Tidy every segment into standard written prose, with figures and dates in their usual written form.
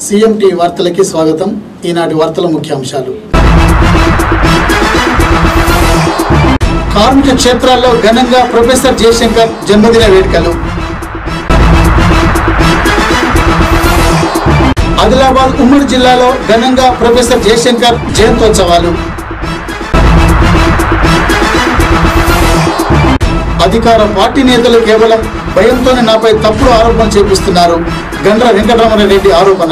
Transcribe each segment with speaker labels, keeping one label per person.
Speaker 1: CMT వార్తలకి స్వాగతం. ఈనాటి వార్తల ముఖ్యాంశాలు. కార్మిక క్షేత్రాల్లో ఘనంగా ప్రొఫెసర్ జయశంకర్ జన్మదిన వేడుకలు. ఆదిలాబాద్ ఉమ్మడి జిల్లాలో ఘనంగా ప్రొఫెసర్ జయశంకర్ జయంతోత్సవాలు. అధికార పార్టీ నేతలు కేవలం భయంతోనే నాపై తప్పుడు ఆరోపణలు చేపిస్తున్నారు. గండ్ర వెంకటరమణారెడ్డి ఆరోపణ.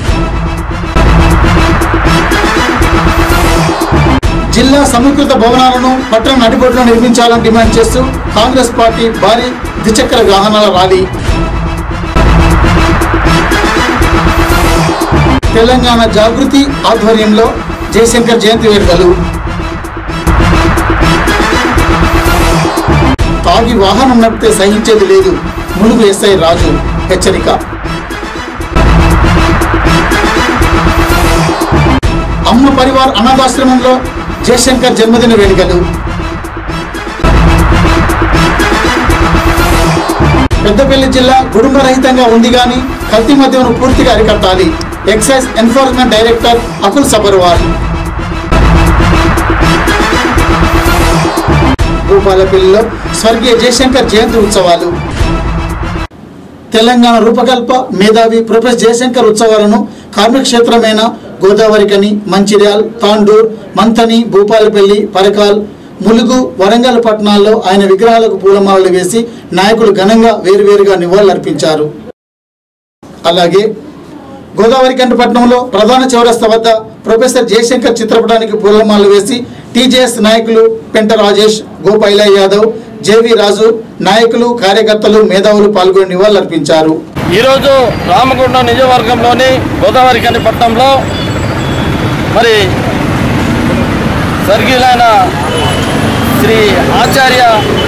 Speaker 1: జిల్లా సమీకృత భవనాలను పట్టణ నడిబొడ్లో నిర్మించాలని డిమాండ్ చేస్తూ కాంగ్రెస్ పార్టీ భారీ ద్విచక్ర వాహనాల ర్యాలీ. తెలంగాణ జాగృతి ఆధ్వర్యంలో జయశంకర్ జయంతి వేడుకలు. తాగి వాహనం నడిపితే సహించేది లేదు, ములుగు ఎస్ఐ రాజు హెచ్చరిక. అమ్మ పరివార్ అనాథాశ్రమంలో జయశంకర్ జన్మదిన వేడుకలు. పెద్దపల్లి జిల్లా కుటుంబ రహితంగా ఉంది గాని కల్తీ మద్యమును పూర్తిగా అరికట్టాలి. Excise enforcement director Akul Sabharwal. భూపాలపల్లిలో స్వర్గీయ జయశంకర్ జయంతి ఉత్సవాలు. తెలంగాణ రూపకల్ప మేధావి ప్రొఫెసర్ జయశంకర్ ఉత్సవాలను కార్మిక క్షేత్రమైన గోదావరికని, మంచిర్యాల్, తాండూర్, మంథని, భూపాలపల్లి, పరకాల్, ములుగు, వరంగల్ పట్టణాల్లో ఆయన విగ్రహాలకు పూలమాలలు వేసి నాయకులు ఘనంగా వేరువేరుగా నివాళులర్పించారు. అలాగే గోదావరికంట పట్టణంలో ప్రధాన చౌరస్తా వద్ద ప్రొఫెసర్ జయశంకర్ చిత్రపటానికి పూలమాలలు వేసి TJS నాయకులు పెంట రాజేష్, గోపైల యాదవ్, జేవి రాజు, నాయకులు, కార్యకర్తలు, మేధావులు పాల్గొని నివాళులర్పించారు.
Speaker 2: ఈరోజు రామగుండం నియోజకవర్గంలోని గోదావరికంట పట్టణంలో మరి స్వర్గీయులైన శ్రీ ఆచార్య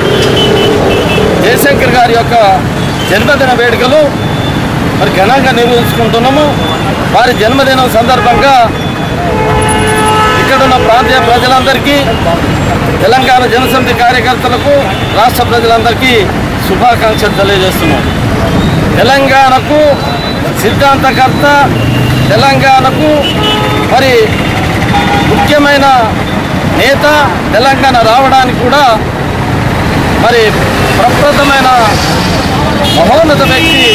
Speaker 2: జయశంకర్ గారి యొక్క జన్మదిన వేడుకలు మరి ఘనంగా నిర్వహించుకుంటున్నాము. వారి జన్మదినం సందర్భంగా ఇక్కడున్న ప్రాంతీయ ప్రజలందరికీ, తెలంగాణ జనసమితి కార్యకర్తలకు, రాష్ట్ర ప్రజలందరికీ శుభాకాంక్షలు తెలియజేస్తున్నాం. తెలంగాణకు సిద్ధాంతకర్త, తెలంగాణకు మరి ముఖ్యమైన నేత, తెలంగాణ రావడానికి కూడా మరి ప్రప్రథమైన మహోన్నత వ్యక్తి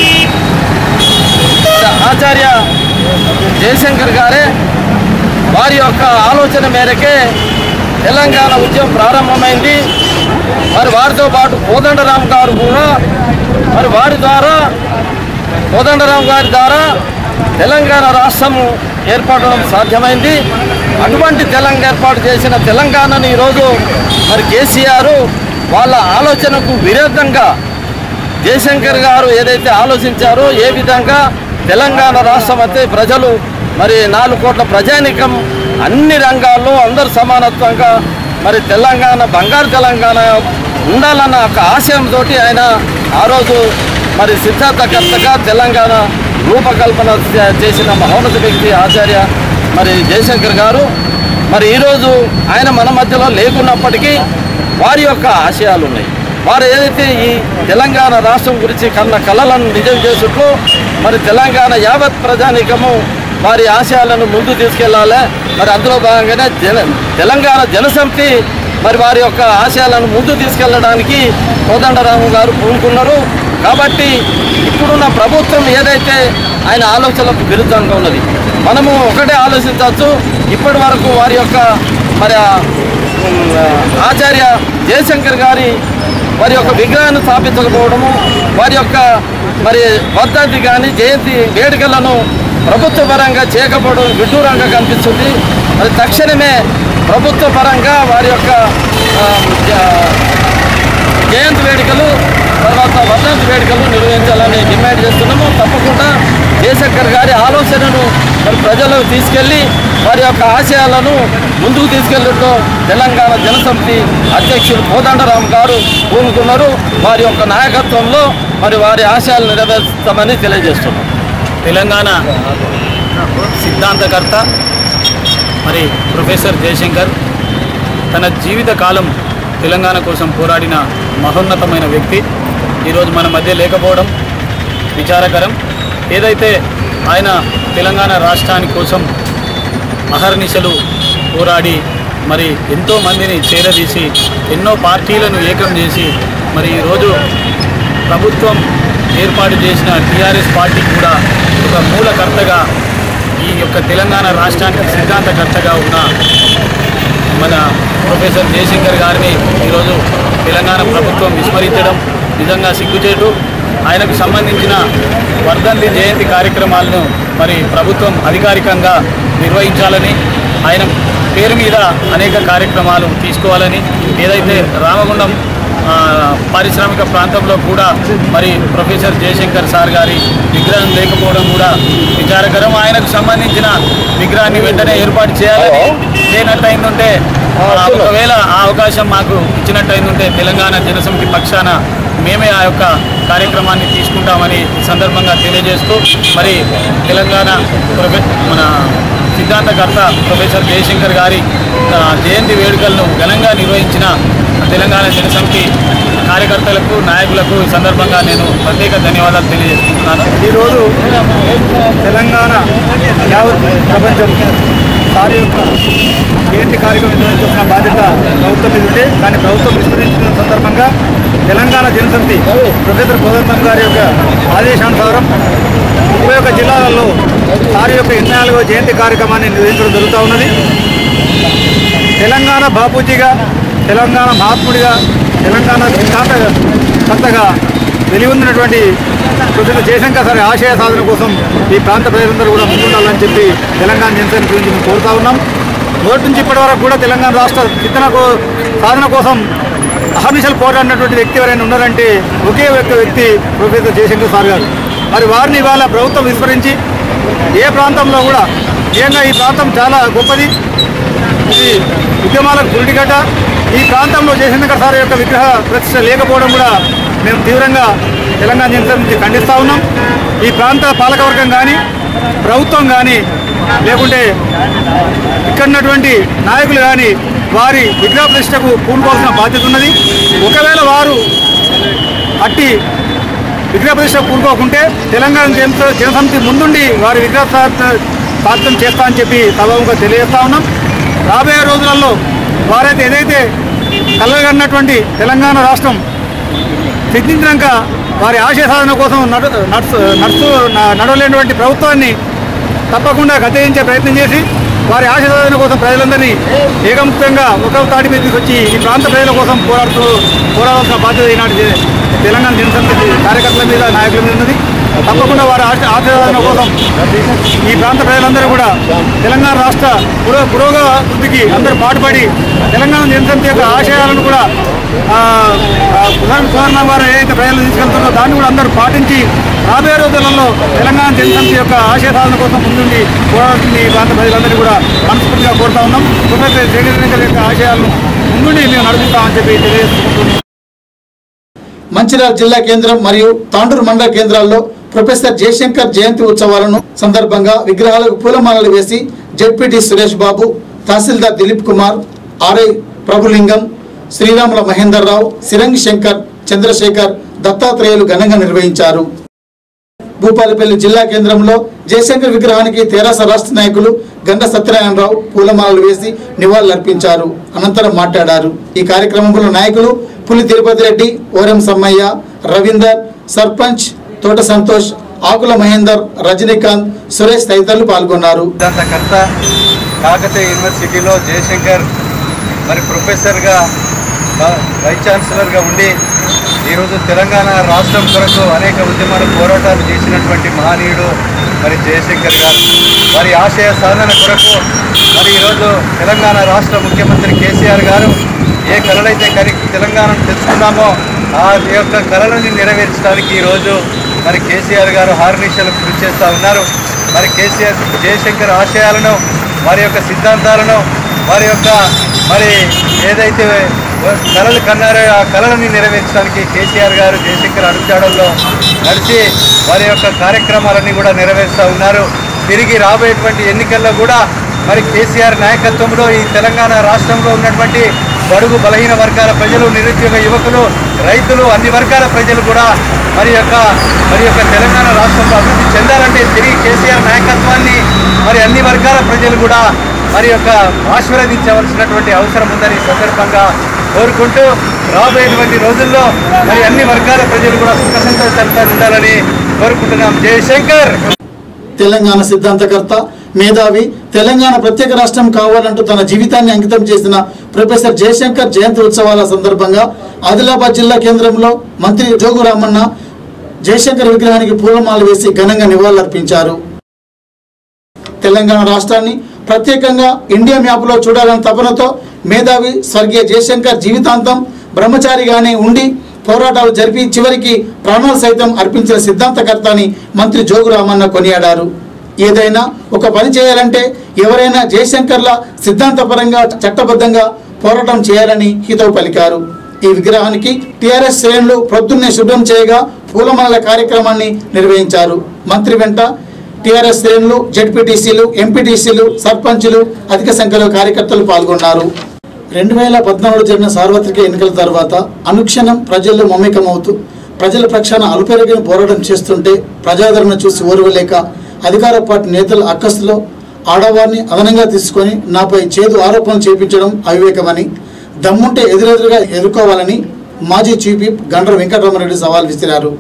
Speaker 2: ఆచార్య జయశంకర్ గారే. వారి యొక్క ఆలోచన మేరకే తెలంగాణ ఉద్యమం ప్రారంభమైంది. మరి వారితో పాటు కోదండరాం గారు కూడా మరి కోదండరాం గారి ద్వారా తెలంగాణ రాష్ట్రము ఏర్పడడం సాధ్యమైంది. అటువంటి తెలంగాణ ఏర్పాటు చేసిన తెలంగాణను ఈరోజు మరి కేసీఆర్ వాళ్ళ ఆలోచనకు విరుద్ధంగా జయశంకర్ గారు ఏదైతే ఆలోచించారో, ఏ విధంగా తెలంగాణ రాష్ట్రం అయితే ప్రజలు మరి 4 కోట్ల ప్రజానికం అన్ని రంగాల్లో అందరూ సమానత్వంగా మరి తెలంగాణ బంగారు తెలంగాణ ఉండాలన్న ఒక ఆశయంతో ఆయన ఆ రోజు మరి సిద్ధాంతకర్తగా తెలంగాణ రూపకల్పన చేసిన మహోన్నత వ్యక్తి ఆచార్య మరి జయశంకర్ గారు. మరి ఈరోజు ఆయన మన మధ్యలో లేకున్నప్పటికీ వారి యొక్క ఆశయాలు ఉన్నాయి. వారు ఏదైతే ఈ తెలంగాణ రాష్ట్రం గురించి కన్న కళలను నిజం చేసుకుంటూ మరి తెలంగాణ యావత్ ప్రజానీకము వారి ఆశయాలను ముందు తీసుకెళ్లాలి. మరి అందులో భాగంగానే తెలంగాణ జనసమితి మరి వారి యొక్క ఆశయాలను ముందు తీసుకెళ్లడానికి కోదండరాము గారు పూనుకున్నారు. కాబట్టి ఇప్పుడున్న ప్రభుత్వం ఏదైతే ఆయన ఆలోచనలకు విరుద్ధంగా ఉన్నది, మనము ఒకటే ఆలోచించవచ్చు. ఇప్పటి వరకు వారి యొక్క మరి ఆచార్య జయశంకర్ గారి వారి యొక్క విగ్రహాన్ని స్థాపించకపోవడము, వారి యొక్క మరి వర్ధంతి కానీ జయంతి వేడుకలను ప్రభుత్వ పరంగా చేయకపోవడం విడ్డూరంగా కనిపిస్తుంది. మరి తక్షణమే ప్రభుత్వ పరంగా వారి యొక్క జయంతి వేడుకలు, తర్వాత వర్ధంతి వేడుకలు నిర్వహించాలని డిమాండ్ చేస్తున్నాము. తప్పకుండా జయశంకర్ గారి ఆలోచనను మరి ప్రజలకు తీసుకెళ్లి వారి యొక్క ఆశయాలను ముందుకు తీసుకెళ్లడంలో తెలంగాణ జనసమితి అధ్యక్షులు కోదండరాం గారు పూనుకున్నారు. వారి యొక్క నాయకత్వంలో మరి వారి ఆశయాలు నెరవేర్స్తామని తెలియజేస్తున్నాం.
Speaker 3: తెలంగాణ సిద్ధాంతకర్త మరి ప్రొఫెసర్ జయశంకర్ తన జీవిత కాలం తెలంగాణ కోసం పోరాడిన మహోన్నతమైన వ్యక్తి ఈరోజు మన మధ్య లేకపోవడం విచారకరం. ఏదైతే ఆయన తెలంగాణ రాష్ట్రాని కోసం అహర్నిశలు పోరాడి మరి ఎంతో మందిని చేరదీసి ఎన్నో పార్టీలను ఏకం చేసి మరి ఈరోజు ప్రభుత్వం ఏర్పాటు చేసిన టీఆర్ఎస్ పార్టీ కూడా ఒక మూలకర్తగా ఈ యొక్క తెలంగాణ రాష్ట్రానికి సిద్ధాంతకర్తగా ఉన్న మన ప్రొఫెసర్ జయశంకర్ గారిని ఈరోజు తెలంగాణ ప్రభుత్వం విస్మరించడం నిజంగా సిగ్గుచేటు. ఆయనకు సంబంధించిన వర్ధంతి జయంతి కార్యక్రమాలను మరి ప్రభుత్వం అధికారికంగా నిర్వహించాలని, ఆయన పేరు మీద అనేక కార్యక్రమాలు తీసుకోవాలని, ఏదైతే రామగుండం పారిశ్రామిక ప్రాంతంలో కూడా మరి ప్రొఫెసర్ జయశంకర్ సార్ గారి విగ్రహం లేకపోవడం కూడా విచారకరం. ఆయనకు సంబంధించిన విగ్రహాన్ని వెంటనే ఏర్పాటు చేయాలని, లేనట్టయిందంటే ఒకవేళ ఆ అవకాశం మాకు ఇచ్చినట్టయిందంటే తెలంగాణ జనసమితి పక్షాన మేమే ఆ యొక్క కార్యక్రమాన్ని తీసుకుంటామని ఈ సందర్భంగా తెలియజేస్తూ మరి తెలంగాణ మన సిద్ధాంతకర్త ప్రొఫెసర్ జయశంకర్ గారి జయంతి వేడుకలను ఘనంగా నిర్వహించిన తెలంగాణ జనసమితి కార్యకర్తలకు, నాయకులకు ఈ సందర్భంగా నేను ప్రత్యేక ధన్యవాదాలు తెలియజేస్తున్నాను.
Speaker 4: ఈరోజు తెలంగాణ యావత్ ప్రపంచం సార్ యొక్క జయంతి కార్యక్రమం నిర్వహించిన బాధ్యత ప్రభుత్వం మీద ఉంటే, కానీ ప్రభుత్వం విస్మరించిన సందర్భంగా తెలంగాణ జనసమితి ప్రొఫెసర్ కోదండరాం గారి యొక్క ఆదేశానుసారం 31 జిల్లాలలో సార్ యొక్క 84వ జయంతి కార్యక్రమాన్ని నిర్వహించడం జరుగుతూ ఉన్నది. తెలంగాణ బాపూజీగా, తెలంగాణ మహాత్ముడిగా, తెలంగాణ సిద్ధాంతకర్తగా వెలుగొందినటువంటి ప్రొఫెసర్ జయశంకర్ సార్ ఆశయ సాధన కోసం ఈ ప్రాంత ప్రజలందరూ కూడా ముందుండాలని చెప్పి తెలంగాణ జనసమితి గురించి మేము కోరుతా ఉన్నాం. మొదటి నుంచి ఇప్పటి వరకు కూడా తెలంగాణ రాష్ట్ర సాధన కోసం అహర్నిశలు పోరాడినటువంటి వ్యక్తి ఎవరైనా ఉన్నారంటే ఒకే వ్యక్తి ప్రొఫెసర్ జయశంకర్ సార్ గారు. మరి వారిని ఇవాళ ప్రభుత్వం విస్మరించి ఏ ప్రాంతంలో కూడా నిజంగా ఈ ప్రాంతం చాలా గొప్పది, ఇది ఉద్యమాలకు గురిటిగడ్డ. ఈ ప్రాంతంలో జయశంకర్ సార్ యొక్క విగ్రహ ప్రతిష్ట లేకపోవడం కూడా మేము తీవ్రంగా తెలంగాణ జనసమితి ఖండిస్తూ ఉన్నాం. ఈ ప్రాంత పాలకవర్గం కానీ, ప్రభుత్వం కానీ, లేకుంటే ఇక్కడ ఉన్నటువంటి నాయకులు కానీ వారి విగ్రహ ప్రతిష్టకు పూనుకోవాల్సిన బాధ్యత ఉన్నది. ఒకవేళ వారు అట్టి విగ్రహ ప్రతిష్ట పూనుకోకుంటే తెలంగాణ జనసమితి ముందుండి వారి విగ్రహ సాధ్యం చేస్తా అని చెప్పి సభాముగా తెలియజేస్తా ఉన్నాం. రాబోయే రోజులలో వారైతే ఏదైతే కలగన్నటువంటి తెలంగాణ రాష్ట్రం సిద్ధించినాక వారి ఆశయ సాధన కోసం నడవలేనటువంటి ప్రభుత్వాన్ని తప్పకుండా గద్దెదించే ప్రయత్నం చేసి వారి ఆశయ సాధన కోసం ప్రజలందరినీ ఏకముక్తంగా ఒక తాటి మీద తీసుకొచ్చి ఈ ప్రాంత ప్రజల కోసం పోరాడాల్సిన బాధ్యత ఈనాటి తెలంగాణ జనసమితి కార్యకర్తల మీద, నాయకుల మీద ఉన్నది. తప్పకుండా వారి ఆశయ సాధన కోసం ఈ ప్రాంత ప్రజలందరూ కూడా తెలంగాణ రాష్ట్ర పురోగతికి అందరూ పాటుపడి తెలంగాణ జనసమితి యొక్క ఆశయాలను కూడా సువర్ణ వారు ఏదైతే ప్రజలు తీసుకెళ్తున్నారో దాన్ని కూడా అందరూ పాటించి రాబోయే రోజులలో తెలంగాణ జనసమితి యొక్క ఆశయ సాధన కోసం ముందుండి పోరాడుతుంది ఈ ప్రాంత ప్రజలందరూ కూడా మనస్ఫూర్తిగా కోరుతా ఉన్నాం. ప్రొఫెసర్ జయశంకర్ యొక్క ఆశయాలను ముందుండి మేము నడుపుతామని చెప్పి తెలియజేసుకుంటున్నాం.
Speaker 1: మంచిర్యాల జిల్లా కేంద్రం మరియు తాండూరు మండల కేంద్రాల్లో ప్రొఫెసర్ జయశంకర్ జయంతి ఉత్సవాలను సందర్భంగా విగ్రహాలకు పూలమాలలు వేసి జెడ్పీటీ సురేష్ బాబు, తహసీల్దార్ దిలీప్ కుమార్, ఆర్ఐ ప్రభులింగం, శ్రీరాముల మహేందర్ రావు, సిరంగి శంకర్, చంద్రశేఖర్, దత్తాత్రేయులు ఘనంగా నిర్వహించారు. భూపాలపల్లి జిల్లా కేంద్రంలో జయశంకర్ విగ్రహానికి తెరాస రాష్ట్ర నాయకులు గండ సత్యనారాయణరావు పూలమాలలు వేసి నివాళులర్పించారు. అనంతరం మాట్లాడారు. ఈ కార్యక్రమంలో నాయకులు పులి తిరుపతి రెడ్డి, ఓరం సమ్మయ్య, రవీందర్, సర్పంచ్ తోట సంతోష్, ఆకుల మహేందర్, రజనీకాంత్, సురేష్ తదితరులు పాల్గొన్నారు.
Speaker 5: సిద్ధాంతకర్త కాకతీయ యూనివర్సిటీలో జయశంకర్ మరి ప్రొఫెసర్గా, వైస్ ఛాన్సలర్గా ఉండి ఈరోజు తెలంగాణ రాష్ట్రం కొరకు అనేక ఉద్యమాలు, పోరాటాలు చేసినటువంటి మహనీయుడు మరి జయశంకర్ గారు. వారి ఆశయ సాధన కొరకు మరి ఈరోజు తెలంగాణ రాష్ట్ర ముఖ్యమంత్రి కేసీఆర్ గారు ఏ కళలైతే తెలంగాణను తెచ్చుకున్నామో ఆ యొక్క కళలని నెరవేర్చడానికి ఈరోజు మరి కేసీఆర్ గారు హార్నిశలు కృషి చేస్తూ ఉన్నారు. మరి కేసీఆర్ జయశంకర్ ఆశయాలను, వారి యొక్క సిద్ధాంతాలను, వారి యొక్క మరి ఏదైతే కళలు కన్నారో ఆ కళలని నెరవేర్చడానికి కేసీఆర్ గారు జయశంకర్ అడుగుజాడల్లో నడిచి వారి యొక్క కార్యక్రమాలన్నీ కూడా నెరవేరుస్తూ ఉన్నారు. తిరిగి రాబోయేటువంటి ఎన్నికల్లో కూడా మరి కేసీఆర్ నాయకత్వంలో ఈ తెలంగాణ రాష్ట్రంలో ఉన్నటువంటి బడుగు బలహీన వర్గాల ప్రజలు, నిరుద్యోగ యువకులు, రైతులు, అన్ని వర్గాల ప్రజలు కూడా మరి యొక్క తెలంగాణ రాష్ట్రంలో అభివృద్ధి చెందాలంటే తిరిగి కేసీఆర్ మరి అన్ని వర్గాల ప్రజలు కూడా మరి యొక్క ఆశీర్వదించవలసినటువంటి అవసరం ఉందని సందర్భంగా కోరుకుంటూ రాబోయేటువంటి రోజుల్లో మరి అన్ని వర్గాల ప్రజలు కూడా సుఖ సంతోషాలతో ఉండాలని కోరుకుంటున్నాం. జయశంకర్.
Speaker 1: తెలంగాణ సిద్ధాంతకర్త, మేధావి, తెలంగాణ ప్రత్యేక రాష్ట్రం కావాలంటూ తన జీవితాన్ని అంకితం చేసిన ప్రొఫెసర్ జయశంకర్ జయంతి ఉత్సవాల సందర్భంగా ఆదిలాబాద్ జిల్లా కేంద్రంలో మంత్రి జోగు రామన్న జయశంకర్ విగ్రహానికి పూలమాల వేసి ఘనంగా నివాళులర్పించారు. తెలంగాణ రాష్ట్రాన్ని ప్రత్యేకంగా ఇండియా మ్యాప్లో చూడాలన్న తపనతో మేధావి స్వర్గీయ జయశంకర్ జీవితాంతం బ్రహ్మచారిగానే ఉండి పోరాటాలు జరిపి చివరికి ప్రాణాలు సైతం అర్పించిన సిద్ధాంతకర్త అని మంత్రి జోగు రామన్న కొనియాడారు. ఏదైనా ఒక పని చేయాలంటే ఎవరైనా జయశంకర్ల సిద్ధాంతపరంగా చట్టబద్ధంగా పోరాటం చేయాలని హితవు పలికారు. ఈ విగ్రహానికి టీఆర్ఎస్ శ్రేణులు ప్రొద్దున్నే శుభ్రం చేయగా పూలమాల కార్యక్రమాన్ని నిర్వహించారు. మంత్రి వెంట టీఆర్ఎస్ శ్రేణులు, జెడ్పీటీసీలు, ఎంపీటీసీలు, సర్పంచులు అధిక సంఖ్యలో కార్యకర్తలు పాల్గొన్నారు. 2014 జరిగిన సార్వత్రిక ఎన్నికల తర్వాత అనుక్షణం ప్రజల్లో మమేకమవుతూ ప్రజల పక్షాన అలుపెరగిన పోరాటం చేస్తుంటే ప్రజాదరణ చూసి ఓర్వలేక అధికార పార్టీ నేతల అక్కసులో ఆడవారిని అదనంగా తీసుకొని నాపై చేదు ఆరోపణలు చేపించడం అవివేకమని, దమ్ముంటే ఎదురెదురుగా ఎదుర్కోవాలని మాజీ చీఫ్ విప్ గండ్ర వెంకటరామరెడ్డి సవాల్ విసిరారు.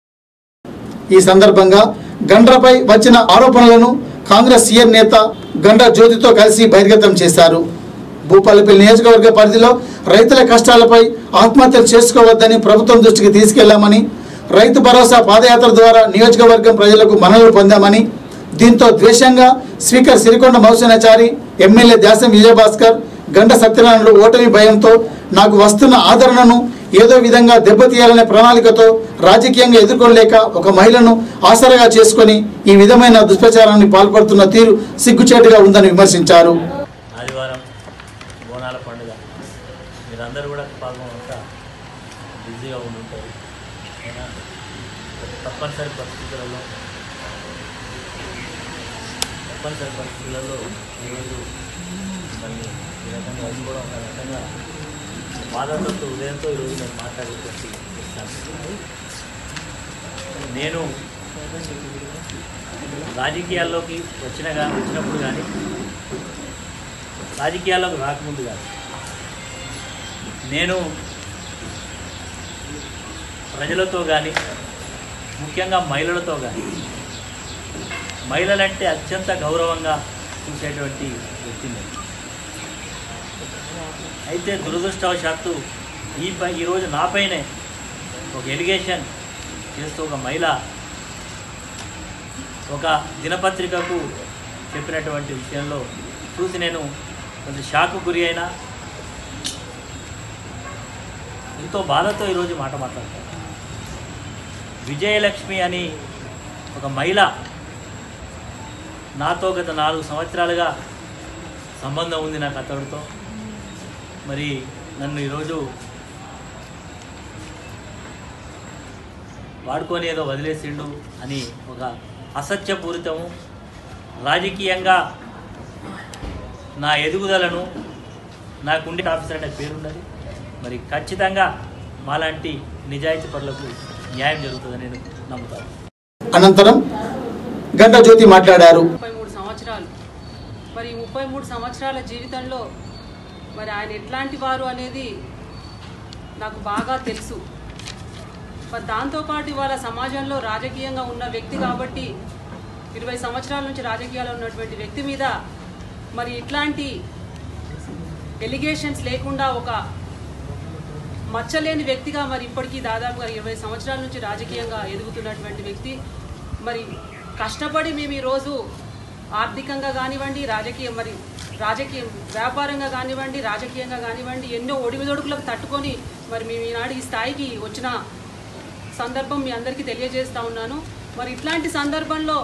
Speaker 1: ఈ సందర్భంగా గండ్రపై వచ్చిన ఆరోపణలను కాంగ్రెస్ సీనియర్ నేత గండ్ర జ్యోతితో కలిసి బహిర్గతం చేశారు. భూపాలపల్లి నియోజకవర్గ పరిధిలో రైతుల కష్టాలపై ఆత్మహత్యలు చేసుకోవద్దని ప్రభుత్వం దృష్టికి తీసుకెళ్లామని, రైతు భరోసా పాదయాత్ర ద్వారా నియోజకవర్గం ప్రజలకు మన్ననలు పొందామని, దీంతో ద్వేషంగా స్పీకర్ సిరికొండ మౌసనాచారి, ఎమ్మెల్యే దాసం విజయభాస్కర్, గండ సత్యనారాయణలు ఓటమి భయంతో నాకు వస్తున్న ఆదరణను ఏదో విధంగా దెబ్బతీయాలనే ప్రణాళికతో రాజకీయంగా ఎదుర్కోలేక ఒక మహిళను ఆసరాగా చేసుకొని ఈ విధమైన దుష్ప్రచారాన్ని పాల్పడుతున్న తీరు సిగ్గుచేటుగా ఉందని విమర్శించారు.
Speaker 6: ఆదివారం బోనాల పండుగ మీరందరూ కూడా పాల్గొనంతా బిజీగా ఉంటారు. అయినా తప్పనిసరి పరిస్థితులలో ఈరోజు మరి ఈ రకంగా అది కూడా ఒక రకంగా బాధతో ఉదయంతో ఈరోజు నేను మాట్లాడేటువంటి నేను రాజకీయాల్లోకి వచ్చినప్పుడు కానీ రాజకీయాల్లోకి రాకముందు కానీ నేను ప్రజలతో కానీ ముఖ్యంగా మహిళలతో కానీ మహిళలంటే అత్యంత గౌరవంగా చూసేటువంటి వ్యక్తిని. అయితే దురదృష్టవశాత్తు ఈరోజు నాపైనే ఒక ఎలిగేషన్ చేస్తూ ఒక మహిళ ఒక దినపత్రికకు చెప్పినటువంటి విషయంలో చూసి నేను కొంచెం షాకు గురి అయినా ఎంతో బాధతో ఈరోజు మాట్లాడతాను. విజయలక్ష్మి అని ఒక మహిళ నాతో గత 4 సంవత్సరాలుగా సంబంధం ఉంది నాకు అతడితో. మరి నన్ను ఈరోజు వాడుకొని ఏదో వదిలేసిండు అని ఒక అసత్యపూరితము రాజకీయంగా నా ఎదుగుదలను నాకుండే ఆఫీసర్ అనే పేరున్నది. మరి ఖచ్చితంగా మాలాంటి నిజాయితీ పరులకు న్యాయం జరుగుతుందని నేను నమ్ముతాను.
Speaker 1: అనంతరం గంట జ్యోతి మాట్లాడారు.
Speaker 7: 33 సంవత్సరాలు, మరి 33 సంవత్సరాల జీవితంలో మరి ఆయన ఎట్లాంటి వారు అనేది నాకు బాగా తెలుసు. మరి దాంతోపాటు ఇవాళ సమాజంలో రాజకీయంగా ఉన్న వ్యక్తి కాబట్టి 20 సంవత్సరాల నుంచి రాజకీయాల్లో ఉన్నటువంటి వ్యక్తి మీద మరి ఇట్లాంటి ఎలిగేషన్స్ లేకుండా ఒక మచ్చలేని వ్యక్తిగా మరి ఇప్పటికీ దాదాపుగా 20 సంవత్సరాల నుంచి రాజకీయంగా ఎదుగుతున్నటువంటి వ్యక్తి. మరి కష్టపడి మేము ఈరోజు ఆర్థికంగా కానివ్వండి, రాజకీయం వ్యాపారంగా కానివ్వండి, రాజకీయంగా కానివ్వండి ఎన్నో ఒడిదుడుకులకు తట్టుకొని మరి మేము ఈనాడు ఈ స్థాయికి వచ్చిన సందర్భం మీ అందరికీ తెలియజేస్తూ ఉన్నాను. మరి ఇట్లాంటి సందర్భంలో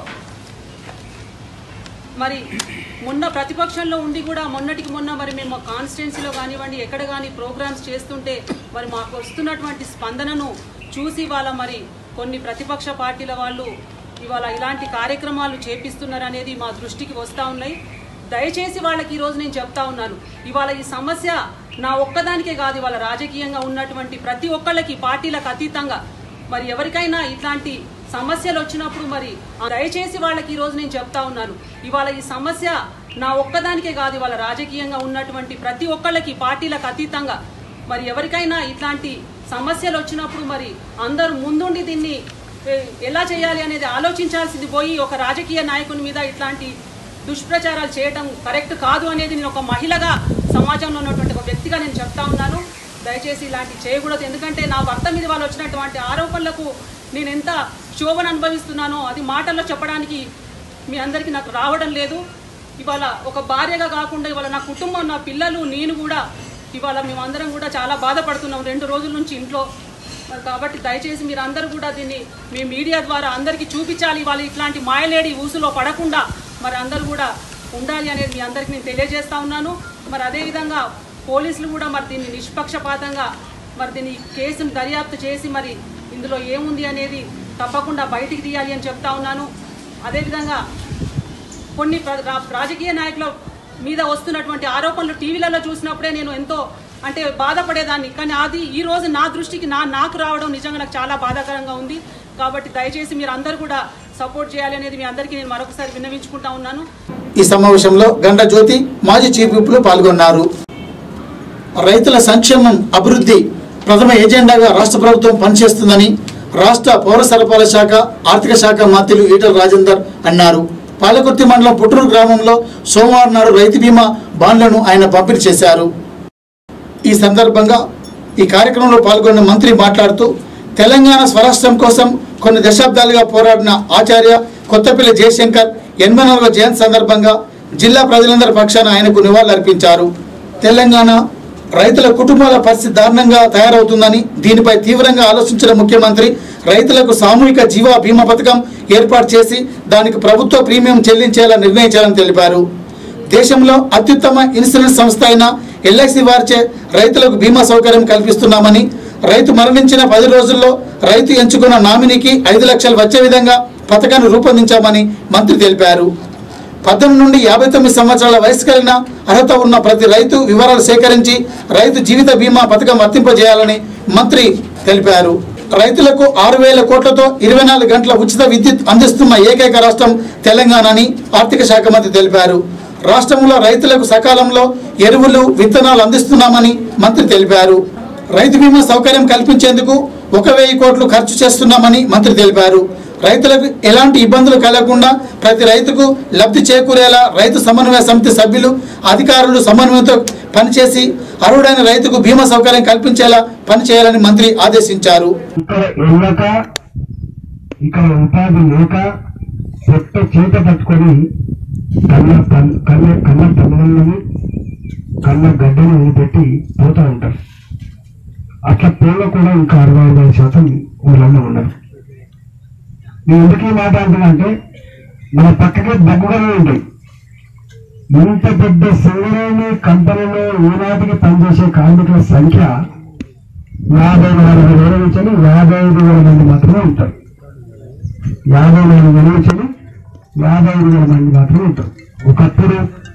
Speaker 7: మరి మొన్న ప్రతిపక్షంలో ఉండి కూడా మొన్నటికి మొన్న మరి మేము కాన్స్టిట్యున్సీలో కానివ్వండి ఎక్కడ కానీ ప్రోగ్రామ్స్ చేస్తుంటే మరి మాకు వస్తున్నటువంటి స్పందనను చూసి ఇవాళ మరి కొన్ని ప్రతిపక్ష పార్టీల వాళ్ళు ఇవాళ ఇలాంటి కార్యక్రమాలు చేపిస్తున్నారనేది మా దృష్టికి వస్తూ ఉన్నాయి. దయచేసి వాళ్ళకి ఈరోజు నేను చెప్తా ఉన్నాను, ఇవాళ ఈ సమస్య నా ఒక్కదానికే కాదు, ఇవాళ రాజకీయంగా ఉన్నటువంటి ప్రతి ఒక్కళ్ళకి పార్టీలకు అతీతంగా మరి ఎవరికైనా ఇట్లాంటి సమస్యలు వచ్చినప్పుడు మరి దయచేసి వాళ్ళకి ఈరోజు నేను చెప్తా ఉన్నాను, ఇవాళ ఈ సమస్య నా ఒక్కదానికే కాదు, ఇవాళ రాజకీయంగా ఉన్నటువంటి ప్రతి ఒక్కళ్ళకి పార్టీలకు అతీతంగా మరి ఎవరికైనా ఇట్లాంటి సమస్యలు వచ్చినప్పుడు మరి అందరూ ముందుండి దీన్ని ఎలా చేయాలి అనేది ఆలోచించాల్సింది పోయి ఒక రాజకీయ నాయకుని మీద ఇట్లాంటి దుష్ప్రచారాలు చేయడం కరెక్ట్ కాదు అనేది నేను ఒక మహిళగా సమాజంలో ఉన్నటువంటి ఒక వ్యక్తిగా నేను చెప్తా ఉన్నాను. దయచేసి ఇలాంటివి చేయకూడదు. ఎందుకంటే నా భర్త మీద వాళ్ళు వచ్చినటువంటి ఆరోపణలకు నేను ఎంత క్షోభను అనుభవిస్తున్నానో అది మాటల్లో చెప్పడానికి మీ అందరికీ నాకు రావడం లేదు. ఇవాళ ఒక భార్యగా కాకుండా ఇవాళ నా కుటుంబం, నా పిల్లలు, నేను కూడా ఇవాళ మేమందరం కూడా చాలా బాధపడుతున్నాం 2 రోజుల నుంచి ఇంట్లో. మరి కాబట్టి దయచేసి మీరు అందరూ కూడా దీన్ని మీ మీడియా ద్వారా అందరికీ చూపించాలి. వాళ్ళు ఇట్లాంటి మాయలేడి ఊసులో పడకుండా మరి అందరూ కూడా ఉండాలి అనేది మీ అందరికీ నేను తెలియజేస్తా ఉన్నాను. మరి అదేవిధంగా పోలీసులు కూడా మరి దీన్ని నిష్పక్షపాతంగా మరి దీన్ని కేసును దర్యాప్తు చేసి మరి ఇందులో ఏముంది అనేది తప్పకుండా బయటికి తీయాలి అని చెప్తా ఉన్నాను. అదేవిధంగా కొన్ని రాజకీయ నాయకుల మీద వస్తున్నటువంటి ఆరోపణలు టీవీలలో చూసినప్పుడే నేను ఎంతో అంటే బాధపడేదాన్ని. కానీ అది ఈ రోజు నా దృష్టికి నాకు రావడం నిజంగా నాకు చాలా బాధాకరంగా ఉంది. కాబట్టి దయచేసి మీరు అందరూ కూడా సపోర్ట్ చేయాలి అనేది మీ అందరికీ నేను మరొకసారి విన్నవించుకుంటా ఉన్నాను.
Speaker 1: ఈ సమావేశంలో గండ్ర జ్యోతి, మాజీ చీఫ్ విప్లు పాల్గొన్నారు. రైతుల సంక్షేమం, అభివృద్ధి ప్రథమ ఎజెండాగా రాష్ట్ర ప్రభుత్వం పనిచేస్తుందని రాష్ట్ర పౌర సరఫరాల శాఖ, ఆర్థిక శాఖ మంత్రులు ఈటల రాజేందర్ అన్నారు. పాలకుర్తి మండలం పుట్టూరు గ్రామంలో సోమవారం నాడు రైతు బీమా బాండ్లను ఆయన పంపిణీ చేశారు. ఈ సందర్భంగా ఈ కార్యక్రమంలో పాల్గొన్న మంత్రి మాట్లాడుతూ తెలంగాణ స్వరాష్ట్రం కోసం కొన్ని దశాబ్దాలుగా పోరాడిన ఆచార్య కొత్తపల్లి జయశంకర్ 84వ జయంతి సందర్భంగా జిల్లా ప్రజలందరి పక్షాన ఆయనకు నివాళులర్పించారు. తెలంగాణ రైతుల కుటుంబాల పరిస్థితి దారుణంగా తయారవుతుందని, దీనిపై తీవ్రంగా ఆలోచించిన ముఖ్యమంత్రి రైతులకు సామూహిక జీవా బీమా పథకం ఏర్పాటు చేసి దానికి ప్రభుత్వ ప్రీమియం చెల్లించేలా నిర్ణయించాలని తెలిపారు. దేశంలో అత్యుత్తమ ఇన్సూరెన్స్ సంస్థ అయిన ఎల్ఐసి వారిచే రైతులకు బీమా సౌకర్యం కల్పిస్తున్నామని, రైతు మరణించిన 10 రోజుల్లో రైతు ఎంచుకున్న నామినీకి 5 లక్షలు వచ్చే విధంగా పథకాన్ని రూపొందించామని మంత్రి తెలిపారు. 18 నుండి 59 సంవత్సరాల వయసు కలిగిన అర్హత ఉన్న ప్రతి రైతు వివరాలు సేకరించి రైతు జీవిత బీమా పథకం వర్తింపజేయాలని మంత్రి తెలిపారు. రైతులకు 6,000 కోట్లతో 24 గంటల ఉచిత విద్యుత్ అందిస్తున్న ఏకైక రాష్ట్రం తెలంగాణ అని ఆర్థిక శాఖ మంత్రి తెలిపారు. రాష్ట్రంలో రైతులకు సకాలంలో ఎరువులు, విత్తనాలు అందిస్తున్నామని మంత్రి తెలిపారు. రైతు బీమా సౌకర్యం కల్పించేందుకు 1,000 కోట్లు ఖర్చు చేస్తున్నామని మంత్రి తెలిపారు. రైతులకు ఎలాంటి ఇబ్బందులు కలగకుండా ప్రతి రైతుకు లబ్ధి చేకూరేలా రైతు సమన్వయ సమితి సభ్యులు, అధికారులు సమన్వయంతో పనిచేసి అర్హుడైన రైతుకు బీమా సౌకర్యం కల్పించేలా పనిచేయాలని మంత్రి ఆదేశించారు.
Speaker 8: ఇక్కడ ఉపాధి లేక చెత్త చేత పట్టుకొని కన్న తల్లులని కన్న గడ్డని పెట్టి పోతూ ఉంటారు. అట్లా పూల కూడా ఇంకా 65% ఊళ్ళల్లో ఉన్నారు. నేను ఎందుకు ఈ మాట అంటున్నానంటే మన పక్కకే దగ్గరగా ఉంటాయి. ఇంత పెద్ద సింగరేణి కంపెనీలో ఈనాటికి పనిచేసే కార్మికుల సంఖ్య 54,000 నుంచి 55,000 మంది మాత్రమే ఉంటారు. 54,000 నుంచి 55,000 మంది మాత్రమే ఉంటారు. ఒకప్పుడు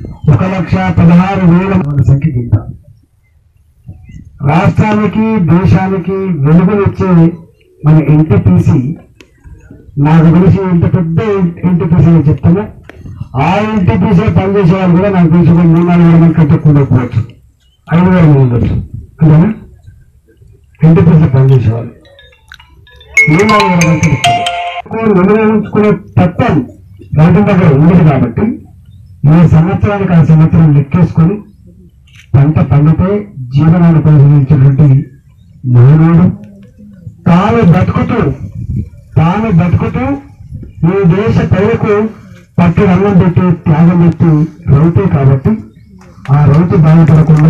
Speaker 8: 1,16,000 సంఖ్య కింద రాష్ట్రానికి, దేశానికి వెలుగునిచ్చే మన ఎన్టీపీసీ, నాకు తెలిసి ఇంత పెద్ద ఎన్టీపీసీ చెప్తాను, ఆ ఎన్టీపీసీలో పనిచేసే వాళ్ళు కూడా నాకు తెలిసి 3,000-4,000 మంది కంటే కూడకపోవచ్చు, 5,000 మంది ఉండొచ్చు. అంతేనా? ఎన్టీపీసీలో పనిచేసేవాళ్ళు 3,000 మంది వినియోగించుకునే తత్వం రైతు దగ్గర ఉంది. కాబట్టి ఈ సంవత్సరానికి ఆ సంవత్సరం లెక్కేసుకొని పంట పండితే జీవనాన్ని కొనసాగించేటువంటి మానవుడు తాను బతుకుతూ ఈ దేశ ప్రజలకు పట్టి రంగం పెట్టి త్యాగం పెట్టి రైతే. కాబట్టి ఆ రైతు బాధపడకుండా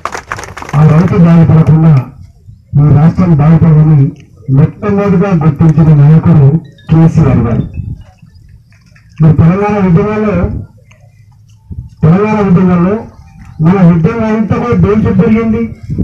Speaker 8: ఈ రాష్ట్రం బాధపడదని మొట్టమొదటిగా గుర్తించిన నాయకుడు కేసీఆర్ గారు. మరి తెలంగాణ ఉద్యమంలో మన ఉద్యమం అంతా కూడా దేనికి జరిగింది.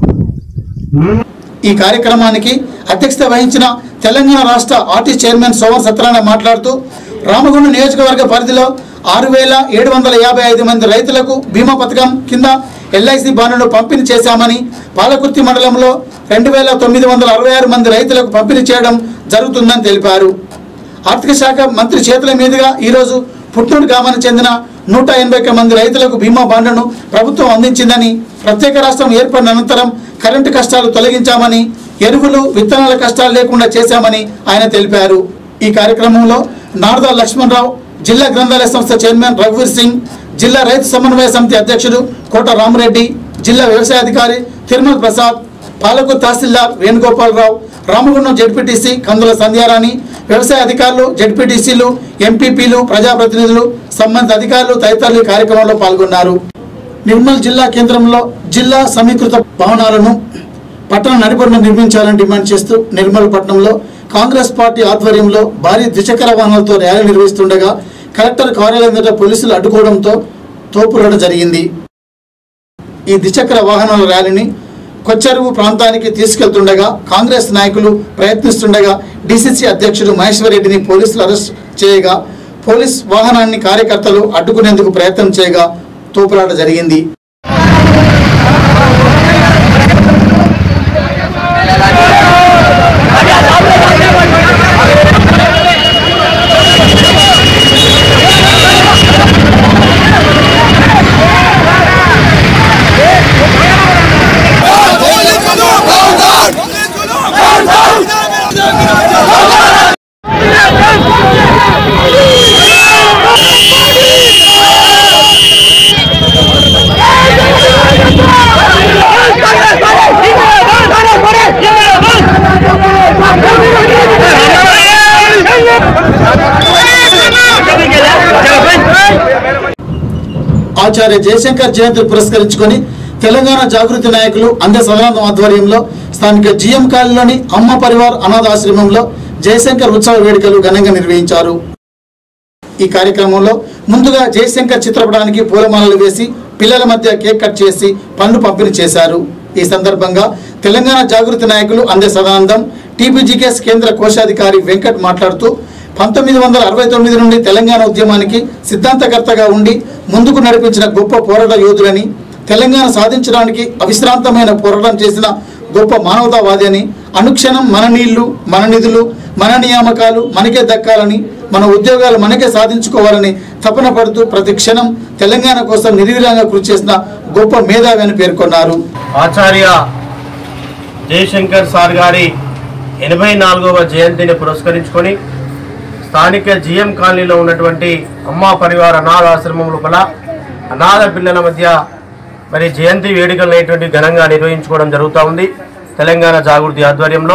Speaker 1: ఈ కార్యక్రమానికి అధ్యక్షత వహించిన తెలంగాణ రాష్ట్ర ఆర్టీ చైర్మన్ సోమర్ సత్యనారాయణ మాట్లాడుతూ రామగుండం నియోజకవర్గ పరిధిలో 6,755 మంది రైతులకు బీమా పథకం కింద ఎల్ఐసి బాండ్లను పంపిణీ చేశామని, పాలకుర్తి మండలంలో 2,966 మంది రైతులకు పంపిణీ చేయడం జరుగుతుందని తెలిపారు. ఆర్థిక శాఖ మంత్రి చేతుల మీదుగా ఈరోజు పుట్నూరు గ్రామానికి చెందిన 181 మంది రైతులకు బీమా బాండ్లను ప్రభుత్వం అందించిందని, ప్రత్యేక రాష్ట్రం ఏర్పడిన అనంతరం కరెంటు కష్టాలు తొలగించామని, ఎరువులు విత్తనాల కష్టాలు లేకుండా చేశామని ఆయన తెలిపారు. ఈ కార్యక్రమంలో నారదా లక్ష్మణరావు, జిల్లా గ్రంథాలయ సంస్థ చైర్మన్ రఘువీర్ సింగ్, జిల్లా రైతు సమన్వయ సమితి అధ్యక్షుడు కోట రామరెడ్డి, జిల్లా వ్యవసాయ అధికారి తిరుమల ప్రసాద్, పాలకూరు తహసీల్దార్ వేణుగోపాలరావు, రామగుండం జెడ్పీటీసీ కందుల సంధ్యారాణి, వ్యవసాయ అధికారులు, జెడ్పీటీసీలు, ఎంపీపీలు, ప్రజాప్రతినిధులు, సంబంధిత అధికారులు తదితరులు ఈ కార్యక్రమంలో పాల్గొన్నారు. నిర్మల్ జిల్లా కేంద్రంలో జిల్లా సమీకృత భవనాలను పట్టణ నడిబొడ్డున నిర్మించాలని డిమాండ్ చేస్తూ నిర్మల్ పట్టణంలో కాంగ్రెస్ పార్టీ ఆధ్వర్యంలో భారీ ద్విచక్ర వాహనాలతో ర్యాలీ నిర్వహిస్తుండగా కలెక్టర్ కార్యాలయం దగ్గర పోలీసులు అడ్డుకోవడంతో తోపులాట జరిగింది. ఈ ద్విచక్ర వాహనాల ర్యాలీని కొచ్చెరువు ప్రాంతానికి తీసుకెళ్తుండగా కాంగ్రెస్ నాయకులు ప్రయత్నిస్తుండగా డీసీసీ అధ్యక్షుడు మహేశ్వర్ రెడ్డిని పోలీసులు అరెస్ట్ చేయగా పోలీస్ వాహనాన్ని కార్యకర్తలు అడ్డుకునేందుకు ప్రయత్నం చేయగా తోపులాట జరిగింది. ఆచార్య జయశంకర్ జయంతిని పురస్కరించుకొని తెలంగాణ జాగృతి నాయకులు అందె సదానందం ఆధ్వర్యంలో స్థానిక జిఎం కాలనీలోని అమ్మ పరివార్ అనాథాశ్రమంలో జయశంకర్ ఉత్సవ వేడుకలు ఘనంగా నిర్వహించారు. ఈ కార్యక్రమంలో ముందుగా జయశంకర్ చిత్రపటానికి పూలమాలలు వేసి పిల్లల మధ్య కేక్ కట్ చేసి పండ్లు పంపిణీ చేశారు. ఈ సందర్భంగా తెలంగాణ జాగృతి నాయకులు అందె సదానందం, టీపీజీకేఎస్ కేంద్ర కోశాధికారి వెంకట్ మాట్లాడుతూ 1969 నుండి తెలంగాణ ఉద్యమానికి సిద్ధాంతకర్తగా ఉండి ముందుకు నడిపించిన గొప్ప పోరాట యోధులని, తెలంగాణ సాధించడానికి అవిశ్రాంతమైన పోరాటం చేసిన గొప్ప మానవతావాది అని, అనుక్షణం మన నీళ్లు, మన నిధులు, మన నియామకాలు మనకే దక్కాలని, మన ఉద్యోగాలు మనకే సాధించుకోవాలని తపన పడుతూ ప్రతి క్షణం తెలంగాణ కోసం నిర్విరాంగా కృషి చేసిన గొప్ప మేధావి అని పేర్కొన్నారు.
Speaker 9: ఆచార్య జయశంకర్ సార్ గారి 84వ జయంతిని పురస్కరించుకొని స్థానిక జిఎం కాలనీలో ఉన్నటువంటి అమ్మా పరివార అనాథాశ్రమం లోపల అనాథ పిల్లల మధ్య మరి జయంతి వేడుకలు అనేటువంటి ఘనంగా నిర్వహించుకోవడం జరుగుతూ ఉంది. తెలంగాణ జాగృతి ఆధ్వర్యంలో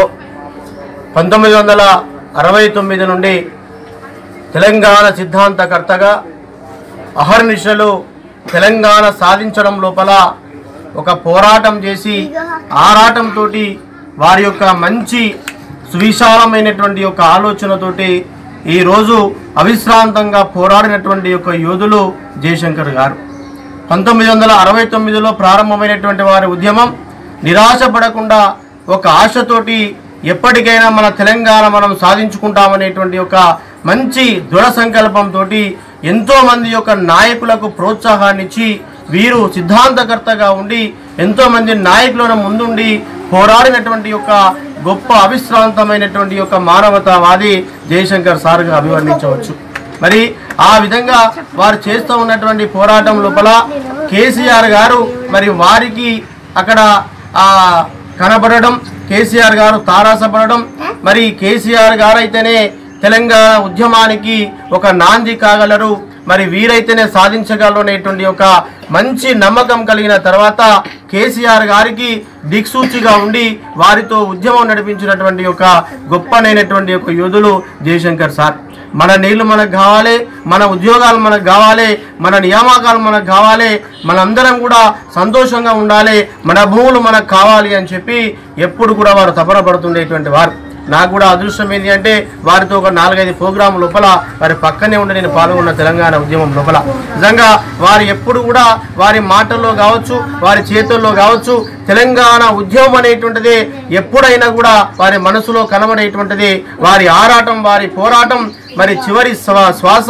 Speaker 9: 1969 నుండి తెలంగాణ సిద్ధాంతకర్తగా అహర్నిశలు తెలంగాణ సాధించడం లోపల ఒక పోరాటం చేసి ఆరాటంతో వారి యొక్క మంచి సువిశాలమైనటువంటి యొక్క ఆలోచనతోటి ఈరోజు అవిశ్రాంతంగా పోరాడినటువంటి యొక్క యోధులు జయశంకర్ గారు. 1969లో ప్రారంభమైనటువంటి వారి ఉద్యమం నిరాశపడకుండా ఒక ఆశతోటి ఎప్పటికైనా మన తెలంగాణ మనం సాధించుకుంటామనేటువంటి ఒక మంచి దృఢ సంకల్పంతో ఎంతోమంది యొక్క నాయకులకు ప్రోత్సాహాన్నిచ్చి వీరు సిద్ధాంతకర్తగా ఉండి ఎంతోమంది నాయకులను ముందుండి పోరాడినటువంటి యొక్క గొప్ప అవిశ్రాంతమైనటువంటి యొక్క మానవతావాది జయశంకర్ సార్గా అభివర్ణించవచ్చు. మరి ఆ విధంగా వారు చేస్తూ ఉన్నటువంటి పోరాటం లోపల కేసీఆర్ గారు మరి వారికి అక్కడ కనబడడం, కేసీఆర్ గారు తారాసపడడం, మరి కేసీఆర్ గారు అయితేనే తెలంగాణ ఉద్యమానికి ఒక నాంది కాగలరు, మరి వీరైతేనే సాధించగలరు అనేటువంటి ఒక మంచి నమ్మకం కలిగిన తర్వాత కేసీఆర్ గారికి దిక్సూచిగా ఉండి వారితో ఉద్యమం నడిపించినటువంటి ఒక గొప్పనైనటువంటి ఒక యోధులు జయశంకర్ సార్. మన నీళ్లు మనకు కావాలి, మన ఉద్యోగాలు మనకు కావాలి, మన నియామకాలు మనకు కావాలి, మనందరం కూడా సంతోషంగా ఉండాలి, మన భూములు మనకు కావాలి అని చెప్పి ఎప్పుడు కూడా వారు తపన పడుతుండేటువంటి వారు. నాకు కూడా అదృష్టం ఏంటి అంటే వారితో ఒక 4-5 ప్రోగ్రాం లోపల వారి పక్కనే ఉండి నేను పాల్గొన్న తెలంగాణ ఉద్యమం లోపల నిజంగా వారు ఎప్పుడు కూడా వారి మాటల్లో కావచ్చు, వారి చేతుల్లో కావచ్చు, తెలంగాణ ఉద్యమం అనేటువంటిది ఎప్పుడైనా కూడా వారి మనసులో కనబడేటువంటిది. వారి ఆరాటం, వారి పోరాటం, మరి చివరి శ్వాస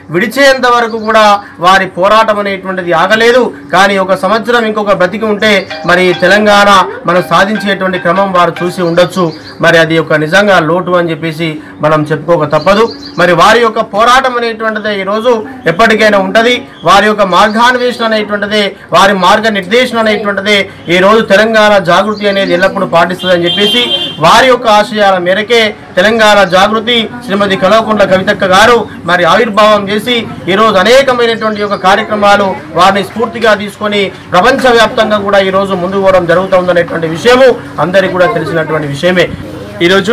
Speaker 9: విడిచేంత వరకు కూడా వారి పోరాటం అనేటువంటిది ఆగలేదు. కానీ ఒక సంవత్సరం ఇంకొక బ్రతికి ఉంటే మరి తెలంగాణ మనం సాధించేటువంటి క్రమం వారు చూసి ఉండొచ్చు. మరి అది ఒక నిజంగా లోటు అని చెప్పేసి మనం చెప్పుకోక తప్పదు. మరి వారి యొక్క పోరాటం అనేటువంటిది ఈరోజు ఎప్పటికైనా ఉంటుంది. వారి యొక్క మార్గాన్వేషణ అనేటువంటిది, వారి మార్గ నిర్దేశన అనేటువంటిది ఈరోజు తెలంగాణ జాగృతి అనేది ఎల్లప్పుడూ పాటిస్తుందని చెప్పేసి వారి యొక్క ఆశయాల మేరకే తెలంగాణ జాగృతి శ్రీమతి కల్వకుంట్ల కవితక్క గారు మరి ఆవిర్భావం చేసి ఈరోజు అనేకమైనటువంటి యొక్క కార్యక్రమాలు వారిని స్ఫూర్తిగా తీసుకొని ప్రపంచవ్యాప్తంగా కూడా ఈరోజు ముందుకు పోవడం జరుగుతుందనేటువంటి విషయము అందరికీ కూడా తెలిసినటువంటి విషయమే.
Speaker 10: ఈరోజు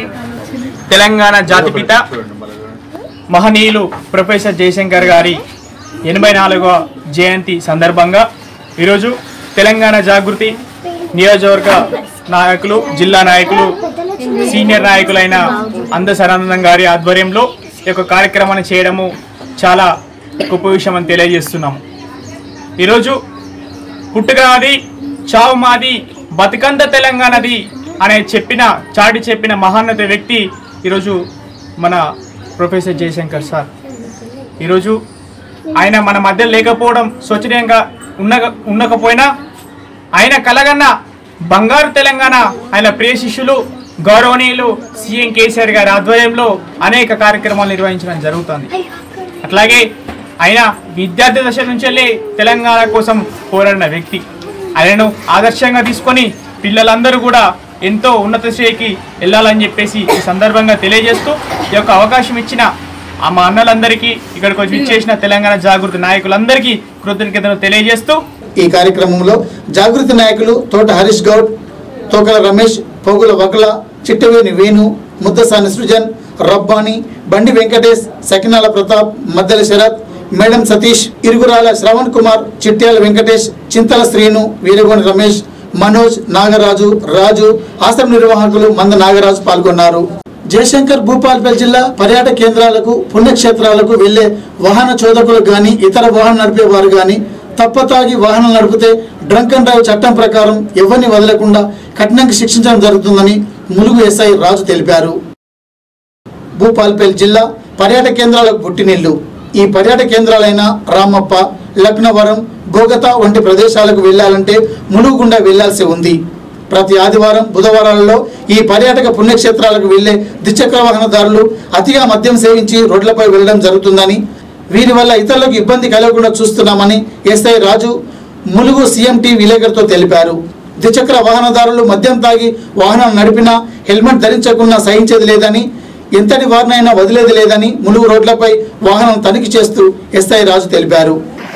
Speaker 10: తెలంగాణ జాతిపిత మహనీయులు ప్రొఫెసర్ జయశంకర్ గారి 84వ జయంతి సందర్భంగా ఈరోజు తెలంగాణ జాగృతి నియోజకవర్గ నాయకులు, జిల్లా నాయకులు, సీనియర్ నాయకులైన అందసరానందం గారి ఆధ్వర్యంలో ఈ యొక్క కార్యక్రమాన్ని చేయడము చాలా గొప్ప విషయం అని తెలియజేస్తున్నాము. ఈరోజు పుట్టుక నాది, చావు మాది, బతుకంద తెలంగాణది అనే చాటి చెప్పిన మహాన్నత వ్యక్తి ఈరోజు మన ప్రొఫెసర్ జయశంకర్ సార్. ఈరోజు ఆయన మన మధ్య లేకపోవడం శోచనీయంగా ఉండకపోయినా ఆయన కలగన్న బంగారు తెలంగాణ ఆయన ప్రియ శిష్యులు గౌరవనీయులు సీఎం కేసీఆర్ గారి ఆధ్వర్యంలో అనేక కార్యక్రమాలు నిర్వహించడం జరుగుతుంది. అట్లాగే ఆయన విద్యార్థి దశ నుంచి వెళ్ళి తెలంగాణ కోసం పోరాడిన వ్యక్తి. ఆయనను ఆదర్శంగా తీసుకొని పిల్లలందరూ కూడా ఎంతో ఉన్నత శ్రేణికి వెళ్ళాలని చెప్పేసి ఈ సందర్భంగా తెలియజేస్తూ ఈ యొక్క అవకాశం ఇచ్చిన మా అన్నలందరికీ, ఇక్కడికి వచ్చి ఇచ్చేసిన తెలంగాణ జాగృతి నాయకులందరికీ కృతజ్ఞతలు తెలియజేస్తూ
Speaker 1: ఈ కార్యక్రమంలో జాగృతి నాయకులు తోట హరీష్ గౌడ్, తోకల రమేష్, పోగుల వకల, చిట్టవేని వేణు, ముద్దసాని సృజన్, రబ్బాని, బండి వెంకటేష్, సకినాల ప్రతాప్, మద్దెల శరత్, మేడం సతీష్, ఇరుగురాల శ్రవణ్ కుమార్, చిట్యాల వెంకటేష్, చింతల శ్రీను, వీరగోని రమేష్, మనోజ్, నాగరాజు, రాజు, ఆశ్రమ నిర్వాహకులు మంద నాగరాజు పాల్గొన్నారు. జయశంకర్ భూపాల్పల్లి జిల్లా పర్యాటక కేంద్రాలకు, పుణ్యక్షేత్రాలకు వెళ్లే వాహన చోదకులు గాని, ఇతర వాహనం నడిపే వారు గాని తప్పతాగి వాహనం నడిపితే డ్రంక్ అండ్ డ్రైవ్ చట్టం ప్రకారం ఎవరిని వదలకుండా కఠినంగా శిక్షించడం జరుగుతుందని ములుగు ఎస్ఐ రాజు తెలిపారు. భూపాల్పల్లి జిల్లా పర్యాటక కేంద్రాలకు పుట్టినిల్లు. ఈ పర్యాటక కేంద్రాలైన రామప్ప, లక్నవరం, బోగతా వంటి ప్రదేశాలకు వెళ్లాలంటే ములుగు గుండా వెళ్లాల్సి ఉంది. ప్రతి ఆదివారం, బుధవారాలలో ఈ పర్యాటక పుణ్యక్షేత్రాలకు వెళ్లే ద్విచక్ర వాహనదారులు అతిగా మద్యం సేవించి రోడ్లపై వెళ్లడం జరుగుతుందని, వీరి వల్ల ఇతరులకు ఇబ్బంది కలగకుండా చూస్తున్నామని ఎస్ఐ రాజు ములుగు సీఎంటీ విలేకరుతో తెలిపారు. ద్విచక్ర వాహనదారులు మద్యం తాగి వాహనం నడిపినా హెల్మెట్ ధరించకుండా సహించేది లేదని, ఎంతటి వారినైనా వదిలేది లేదని ములుగు రోడ్లపై వాహనం తనిఖీ చేస్తూ ఎస్ఐ రాజు తెలిపారు.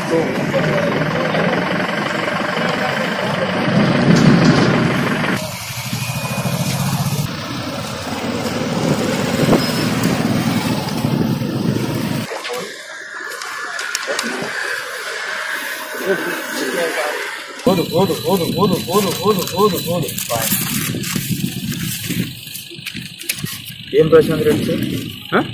Speaker 10: ఏం Prashant Reddy sir?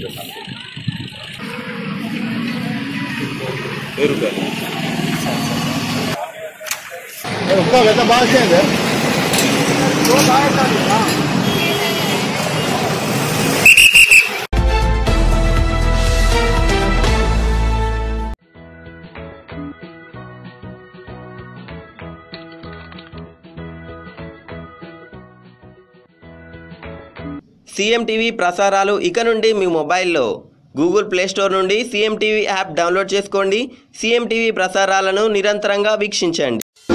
Speaker 11: CM TV ప్రసారాలు ఇక నుండి మీ మొబైల్లో గూగుల్ ప్లే స్టోర్ నుండి సీఎం టీవీ యాప్ డౌన్లోడ్ చేసుకోండి. సీఎం టీవీ ప్రసారాలను నిరంతరంగా వీక్షించండి.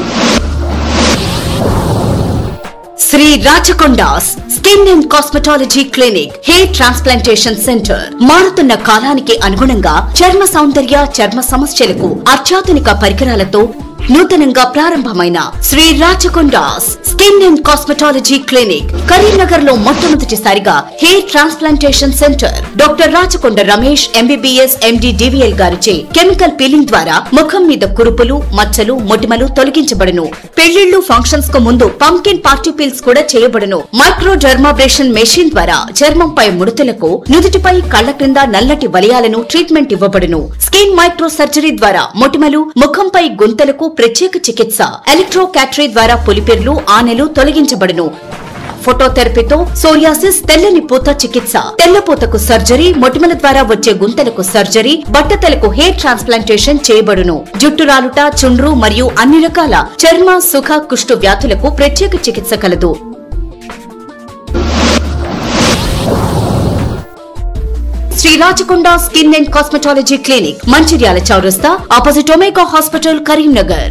Speaker 12: Shri Rachakonda's skin and cosmetology clinic, hair transplantation centre. మారుతున్న కాలానికి అనుగుణంగా చర్మ సౌందర్య, చర్మ సమస్యలకు అత్యాధునిక పరికరాలతో నూతనంగా ప్రారంభమైన Shri Rachakonda's skin and cosmetology clinic Karimnagar లో మొట్టమొదటిసారిగా hair transplantation centre. Doctor Rachakonda Ramesh MBBS MD DVL గారిచే కెమికల్ పీలింగ్ ద్వారా ముఖం మీద కురుపులు, మచ్చలు, మొటిమలు తొలగించబడును. పెళ్లిళ్లు, ఫంక్షన్స్ కు ముందు పంకిన్ పార్టీ పీల్స్ కూడా చేయబడును. మైక్రో డర్మాబ్రేషన్ మెషిన్ ద్వారా చర్మంపై ముడతలకు, నుదుటిపై, కళ్ల క్రింద నల్లటి వలయాలను ట్రీట్మెంట్ ఇవ్వబడును. స్కిన్ మైక్రో సర్జరీ ద్వారా మొటిమలు, ముఖంపై గుంతలకు ప్రత్యేక చికిత్స. ఎలక్ట్రో క్యాటరీ ద్వారా పులిపెర్లు, ఆనెలు తొలగించబడును. ఫోటోథెరపీతో సోరియాసిస్, తెల్లని పూత చికిత్స, తెల్లపూతకు సర్జరీ, మొటిమల ద్వారా వచ్చే గుంతలకు సర్జరీ, బట్టతలకు హెయిర్ ట్రాన్స్ప్లాంటేషన్ చేయబడును. జుట్టు రాలుట, చుండ్రు మరియు అన్ని రకాల చర్మ, సుఖ, కుష్టు వ్యాధులకు ప్రత్యేక చికిత్స కలదు. Shri Rachakonda skin and cosmetology clinic, Mancherial చౌరస్తా, opposite Omega hospital, Karimnagar.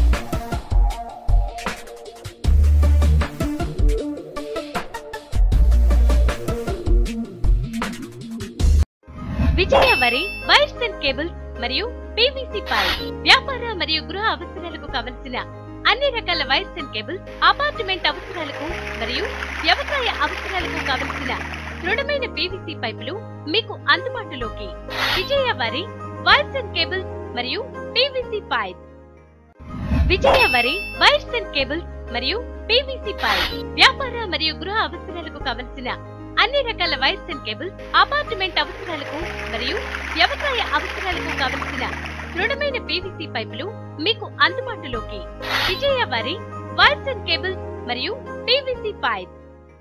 Speaker 13: Vijayavari wires and cables మరియు పీవీసీ పైప్, వ్యాపార మరియు గృహ అవసరాలకు కావలసిన అన్ని రకాల వైర్స్ అండ్ కేబుల్స్, అపార్ట్మెంట్ అవసరాలకు మరియు వ్యవసాయ అవసరాలకు కావలసిన దృఢమైన పీవీసీ పైపులు మీకు అందుబాటులోకి. విజయవరి వైర్స్ అండ్ కేబుల్స్ మరియు PVC pipe. Vijayavari wires and cables మరియు పీవీసీ పైప్, వ్యాపార మరియు గృహ అవసరాలకు కావలసిన అన్ని రకాల వైర్స్ అండ్ కేబుల్స్, అపార్ట్మెంట్ అవసరాలకు మరియు వ్యవసాయ అవసరాలకు కావలసిన దృఢమైన పీవీసీ పైపులు మీకు అందుబాటులోకి. విజయవరి వైర్స్ అండ్ కేబుల్స్ మరియు పీవీసీ పైప్.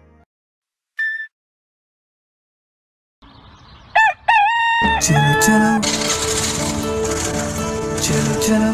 Speaker 14: చలో చలో చలో చలో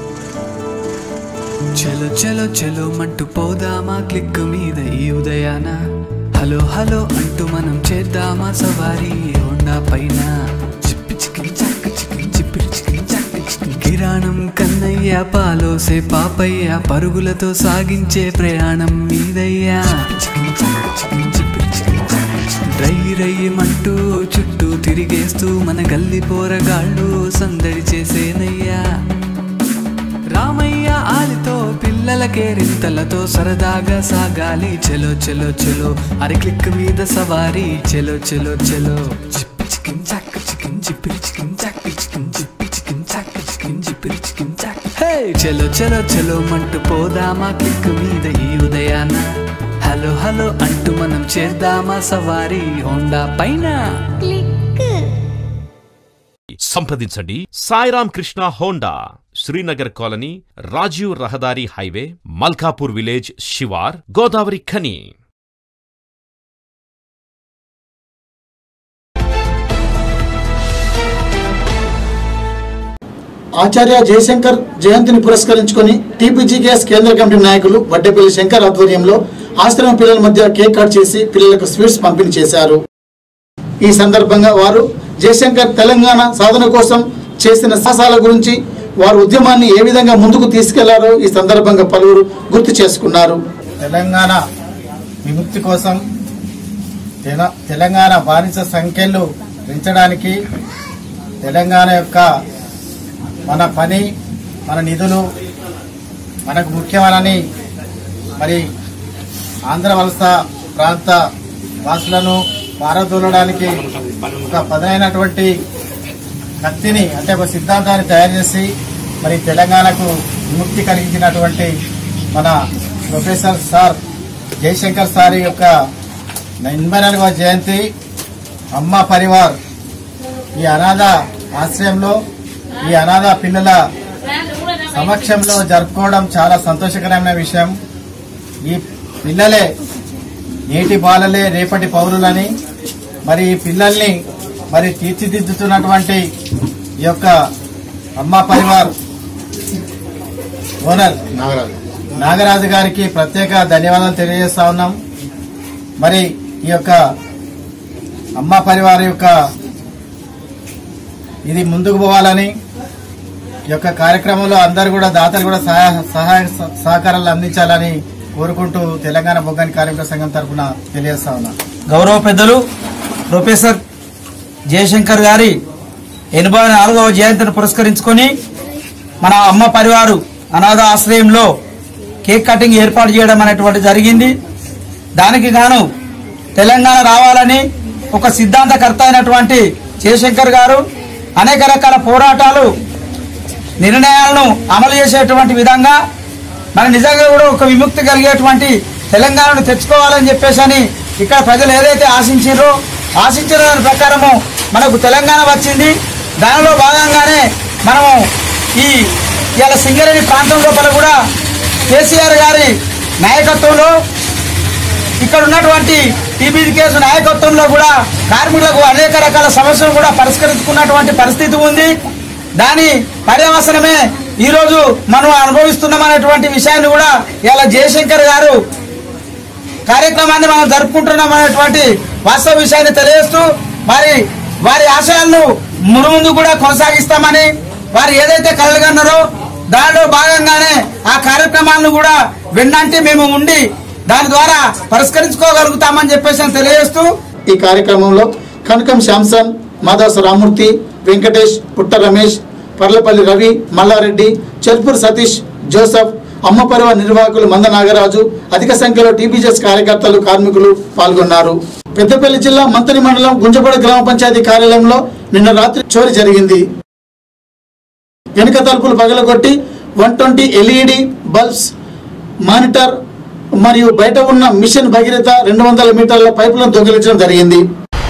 Speaker 14: చలో చలో చలో మంటూ పోదామా క్లిక్ మీద ఈ ఉదయాన. హలో హలో అంటూ మనం చేద్దామా సవారీ హోండా పైన. చిప్పి చికిరి చక్క చికిరి చిప్పిరి చికిరి చక్క చికిరి. కిరాణం కన్నయ్య, పాలోసే పాపయ్య, పరుగులతో సాగించే ప్రయాణం మీదయ్యా. చికిరి చక్క చికిరి చిప్పిరి చికిరి చక్క చికిరి. రై రయ్యమంటూ చుట్టూ తిరిగేస్తూ మన గల్లి పోరగాళ్ళు సందడి చేసేనయ్యా. రామయ్య ఆలితో పిల్లలకే రింతలతో సరదాగా సాగాలి. చలో చలో చలో అరి క్లిక్ మీద సవారీ. చలో చలో చలో చిప్పి చికిన్ చక్క చికిన్ చిప్పిరి చికిన్ చక్క చికిన్ చిప్పి చికిన్ చక్క చికిన్ చిప్పిరి చికిన్ చక్క. హే చలో చలో చలో మంటూ పోదామా క్లిక్ మీద ఈ ఉదయాన. హలో హలో అంటూ మనం చేద్దామా సవారీ హోండా పైన.
Speaker 15: సంప్రదించండి సాయిరామ్ కృష్ణ హోండా, శ్రీనగర్ కాలనీ, రాజీవ్ రహదారి హైవే, మల్కాపూర్ విలేజ్, శివార్, గోదావరి ఖని.
Speaker 1: ఆచార్య జయశంకర్ జయంతిని పురస్కరించుకొని టీపీజీకేఎస్ కేంద్ర కమిటీ నాయకులు వడ్డేపల్లి శంకర్ ఆధ్వర్యంలో ఆశ్రమ పిల్లల మధ్య కేక్ కట్ చేసి పిల్లలకు స్వీట్స్ పంపిణీ చేశారు. ఈ సందర్భంగా వారు జయశంకర్ తెలంగాణ సాధన కోసం చేసిన సాహసాల గురించి, వారు ఉద్యమాన్ని ఏ విధంగా ముందుకు తీసుకెళ్లారో ఈ సందర్భంగా పలువురు గుర్తు చేసుకున్నారు.
Speaker 16: తెలంగాణ విముక్తి కోసం, తెలంగాణ బానిస సంఖ్యలు పెంచడానికి, తెలంగాణ యొక్క మన పని, మన నిధులు మనకు ముఖ్యమని మరి ఆంధ్ర వలస ప్రాంత వాసులను పారదోలడానికి ఒక పదైనటువంటి కత్తిని, అంటే ఒక సిద్ధాంతాన్ని తయారు చేసి మరి తెలంగాణకు విముక్తి కలిగించినటువంటి మన ప్రొఫెసర్ సార్ జయశంకర్ సార్ యొక్క 84వ జయంతి అమ్మ పరివార్ ఈ అనాథ ఆశ్రయంలో, ఈ అనాథ పిల్లల సమక్షంలో జరుపుకోవడం చాలా సంతోషకరమైన విషయం. ఈ పిల్లలే నేటి బాలలే రేపటి పౌరులని, మరి ఈ పిల్లల్ని మరి తీర్చిదిద్దుతున్నటువంటి ఈ యొక్క అమ్మ పరివార్ ఓనర్ నాగరాజు గారికి ప్రత్యేక ధన్యవాదాలు తెలియజేస్తా ఉన్నాం. మరి ఈ యొక్క అమ్మ పరివార్ యొక్క ఇది ముందుకు పోవాలని, ఈ యొక్క కార్యక్రమంలో అందరూ కూడా దాతలు కూడా సహాయ సహకారాలు అందించాలని కోరుకుంటూ తెలంగాణ బొగ్గని కార్మిక సంఘం తరఫున తెలియజేస్తా ఉన్నా.
Speaker 17: గౌరవ పెద్దలు ప్రొఫెసర్ జయశంకర్ గారి 84వ జయంతిని పురస్కరించుకొని మన అమ్మ పరివారు అనాథ ఆశ్రయంలో కేక్ కటింగ్ ఏర్పాటు చేయడం అనేటువంటి జరిగింది. దానికి గాను తెలంగాణ రావాలని ఒక సిద్ధాంతకర్త అయినటువంటి జయశంకర్ గారు అనేక రకాల పోరాటాలు, నిర్ణయాలను అమలు చేసేటువంటి విధంగా మన నిజంగా కూడా ఒక విముక్తి కలిగేటువంటి తెలంగాణను తెచ్చుకోవాలని చెప్పేసి అని ఇక్కడ ప్రజలు ఏదైతే ఆశించిన దాని ప్రకారము మనకు తెలంగాణ వచ్చింది. దానిలో భాగంగానే మనము ఇవాళ సింగరేణి ప్రాంతం లోపల కూడా కేసీఆర్ గారి నాయకత్వంలో ఇక్కడ ఉన్నటువంటి టీబీడీ కేసు నాయకత్వంలో కూడా కార్మికులకు అనేక రకాల సమస్యలు కూడా పరిష్కరించుకున్నటువంటి పరిస్థితి ఉంది. దాని పర్యవసనమే ఈరోజు మనం అనుభవిస్తున్నామనేటువంటి విషయాన్ని కూడా ఇలా జయశంకర్ గారు కార్యక్రమాన్ని మనం జరుపుకుంటున్నాం అనేటువంటి వాస్తవ విషయాన్ని తెలియజేస్తూ వారి ఆశయాలను ముందు కూడా కొనసాగిస్తామని, వారు ఏదైతే కలగన్నారో దానిలో భాగంగానే ఆ కార్యక్రమాలను కూడా వెన్నంటి మేము ఉండి దాని ద్వారా పరిష్కరించుకోగలుగుతామని చెప్పేసి తెలియజేస్తూ
Speaker 1: ఈ కార్యక్రమంలో కనకం శాంసన్, మాదాస రామూర్తి, వెంకటేష్, పుట్ట రమేష్, పర్లపల్లి రవి, మల్లారెడ్డి, చెల్పూర్ సతీష్, జోసఫ్, అమ్మ పరివార నిర్వాహకులు మంద నాగరాజు, అధిక సంఖ్యలో టీబీజెస్ కార్యకర్తలు, కార్మికులు పాల్గొన్నారు. పెద్దపల్లి జిల్లా మంతని మండలం గుంజపడ గ్రామ పంచాయతీ కార్యాలయంలో నిన్న రాత్రి చోరీ జరిగింది. వెనుక తలుపులు పగలగొట్టి 120 LED బల్బ్స్, మానిటర్ మరియు బయట ఉన్న మిషన్ భగీరథ 200 మీటర్ల పైపులను దొంగిలించడం జరిగింది.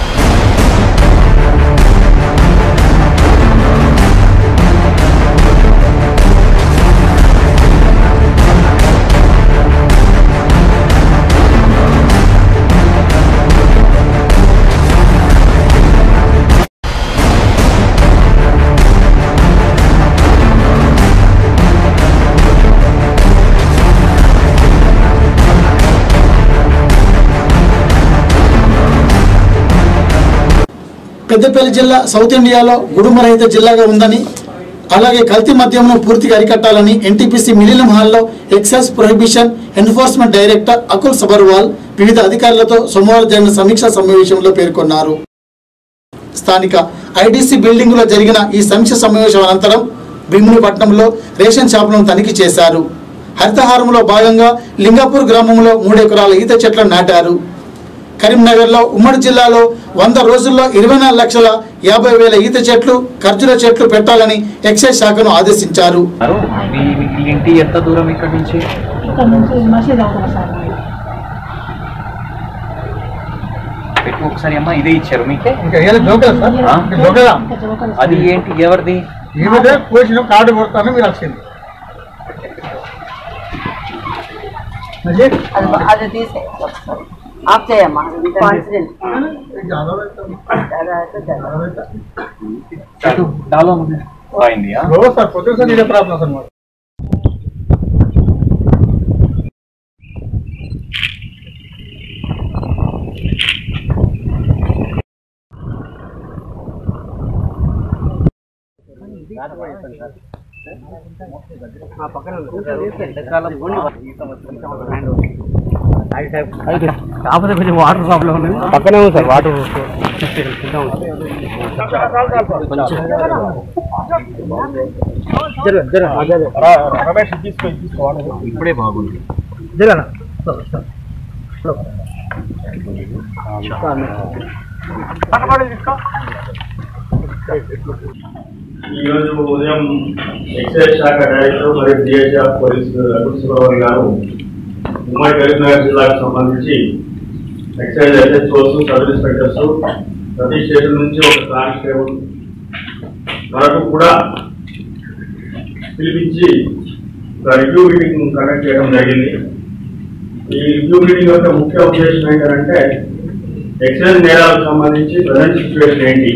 Speaker 1: పెద్దపల్లి జిల్లా సౌత్ ఇండియాలో గుడుంబరహిత జిల్లాగా ఉందని, అలాగే కల్తీ మద్యంను పూర్తిగా అరికట్టాలని ఎన్టీపీసీ మిలినియం హాల్లో excise prohibition enforcement director Akul Sabharwal వివిధ అధికారులతో సోమవారం జరిగిన సమీక్షా సమావేశంలో పేర్కొన్నారు. స్థానిక ఐడీసీ బిల్డింగ్ లో జరిగిన ఈ సమీక్ష సమావేశం అనంతరం భీమునిపట్నంలో రేషన్ షాపులను తనిఖీ చేశారు. హరితహారంలో భాగంగా లింగాపూర్ గ్రామంలో 3 ఎకరాల ఈత చెట్లను నాటారు. కరీంనగర్లో ఉమ్మడి జిల్లాలో 100 రోజుల్లో 24,50,000 ఈత చెట్లు, ఖర్జూర చెట్లు పెట్టాలని ఎక్సైజ్ శాఖను ఆదేశించారు.
Speaker 18: ఇంటి ఎంత దూరం ఇక్కడ నుంచి? ఒకసారి అమ్మా ఇదే ఇచ్చారు మీకే? అది ఏంటి, ఎవరిది?
Speaker 4: కార్డు కొడతాను మీరు వచ్చింది.
Speaker 19: అది తీసే आप चाहिए अम्मा
Speaker 18: डालो मुझे फाइन दिया
Speaker 4: रो सर पोजीशन इधर प्रॉब्लम सर
Speaker 18: కాకపోతే కొంచెం వాటర్ ప్రాబ్లం ఉంది. పక్కనే ఉంది సార్ వాటర్. ఇప్పుడే బాగుంది.
Speaker 20: ఈరోజు ఉదయం ఎక్సైజ్ శాఖ డైరెక్టర్ మరియు డిఐజీ పోలీసు అకుల్ సబర్వాల్ గారు ఉమ్మడి కరీంనగర్ జిల్లాకు సంబంధించి ఎక్సైజ్ ఎస్హెచ్ఓస్, సబ్ ఇన్స్పెక్టర్స్, ప్రతి స్టేషన్ నుంచి ఒక కానిస్టేబుల్ వరకు కూడా పిలిపించి ఒక రివ్యూ మీటింగ్ కండక్ట్ చేయడం జరిగింది. ఈ రివ్యూ మీటింగ్ యొక్క ముఖ్య ఉద్దేశం ఏంటంటే ఎక్సైజ్ నేరాలకు సంబంధించి ప్రజెంట్ సిచ్యువేషన్ ఏంటి,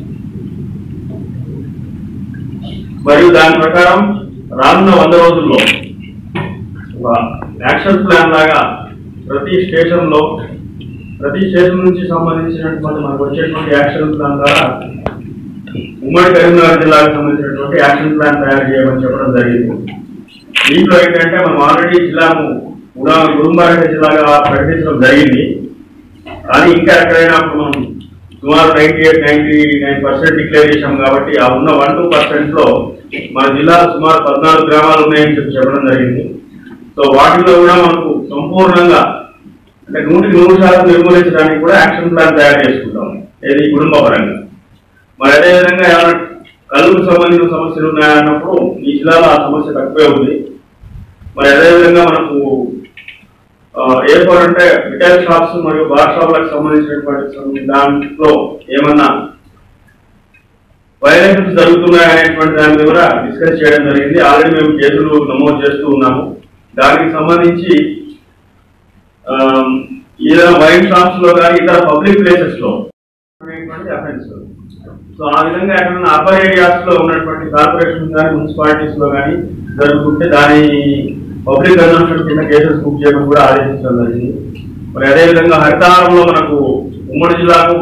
Speaker 20: మరియు దాని ప్రకారం రానున్న 100 రోజుల్లో ఒక యాక్షన్ ప్లాన్ లాగా ప్రతి స్టేషన్ నుంచి సంబంధించినటువంటి మనకు వచ్చేటువంటి యాక్షన్ ప్లాన్ ద్వారా ఉమ్మడి కరీంనగర్ జిల్లాకు సంబంధించినటువంటి యాక్షన్ ప్లాన్ తయారు చేయమని చెప్పడం జరిగింది. దీంట్లో ఏంటంటే మనం ఆల్రెడీ జిల్లాను గుడుంబరహిత జిల్లాగా ప్రకటించడం జరిగింది. కానీ ఇంకా ఎక్కడైనా మనం సుమారు 98-99% డిక్లేర్ చేశాం కాబట్టి ఆ ఉన్న 1-2% మన జిల్లాలో సుమారు 14 గ్రామాలు ఉన్నాయని చెప్పడం జరిగింది. సో వాటిలో కూడా మనకు సంపూర్ణంగా అంటే 100% నిర్మూలించడానికి కూడా యాక్షన్ ప్లాన్ తయారు చేసుకుంటాం, ఏది కుటుంబ పరంగా. మరి అదేవిధంగా ఏమైనా కళ్ళకు సంబంధించిన సమస్యలు ఉన్నాయన్నప్పుడు ఈ జిల్లాలో ఆ సమస్య తక్కువే ఉంది. మరి అదేవిధంగా మనకు అంటే రిటైల్ షాప్స్ మరియు బార్ షాపులకు సంబంధించినటువంటి దాంట్లో ఏమన్నా వైలేషన్స్ జరుగుతున్నాయనేటువంటి దాని మీద కూడా డిస్కస్ చేయడం జరిగింది. ఆల్రెడీ మేము కేసులు నమోదు చేస్తూ ఉన్నాము. దానికి సంబంధించి ఏదైనా వైన్ షాప్స్ లో కానీ ఇతర పబ్లిక్ ప్లేసెస్ లో అఫెన్స్. సో ఆ విధంగా ఎక్కడైనా అర్బన్ ఏరియాస్ లో ఉన్నటువంటి కార్పొరేషన్ కానీ మున్సిపాలిటీస్ లో కానీ జరుగుతుంటే దాని పబ్లిక్ కన్సంప్షన్ కింద కేసెస్ బుక్ చేయడం కూడా ఆదేశించడం జరిగింది. మరి అదేవిధంగా హరితహారంలో మనకు ఉమ్మడి జిల్లాకు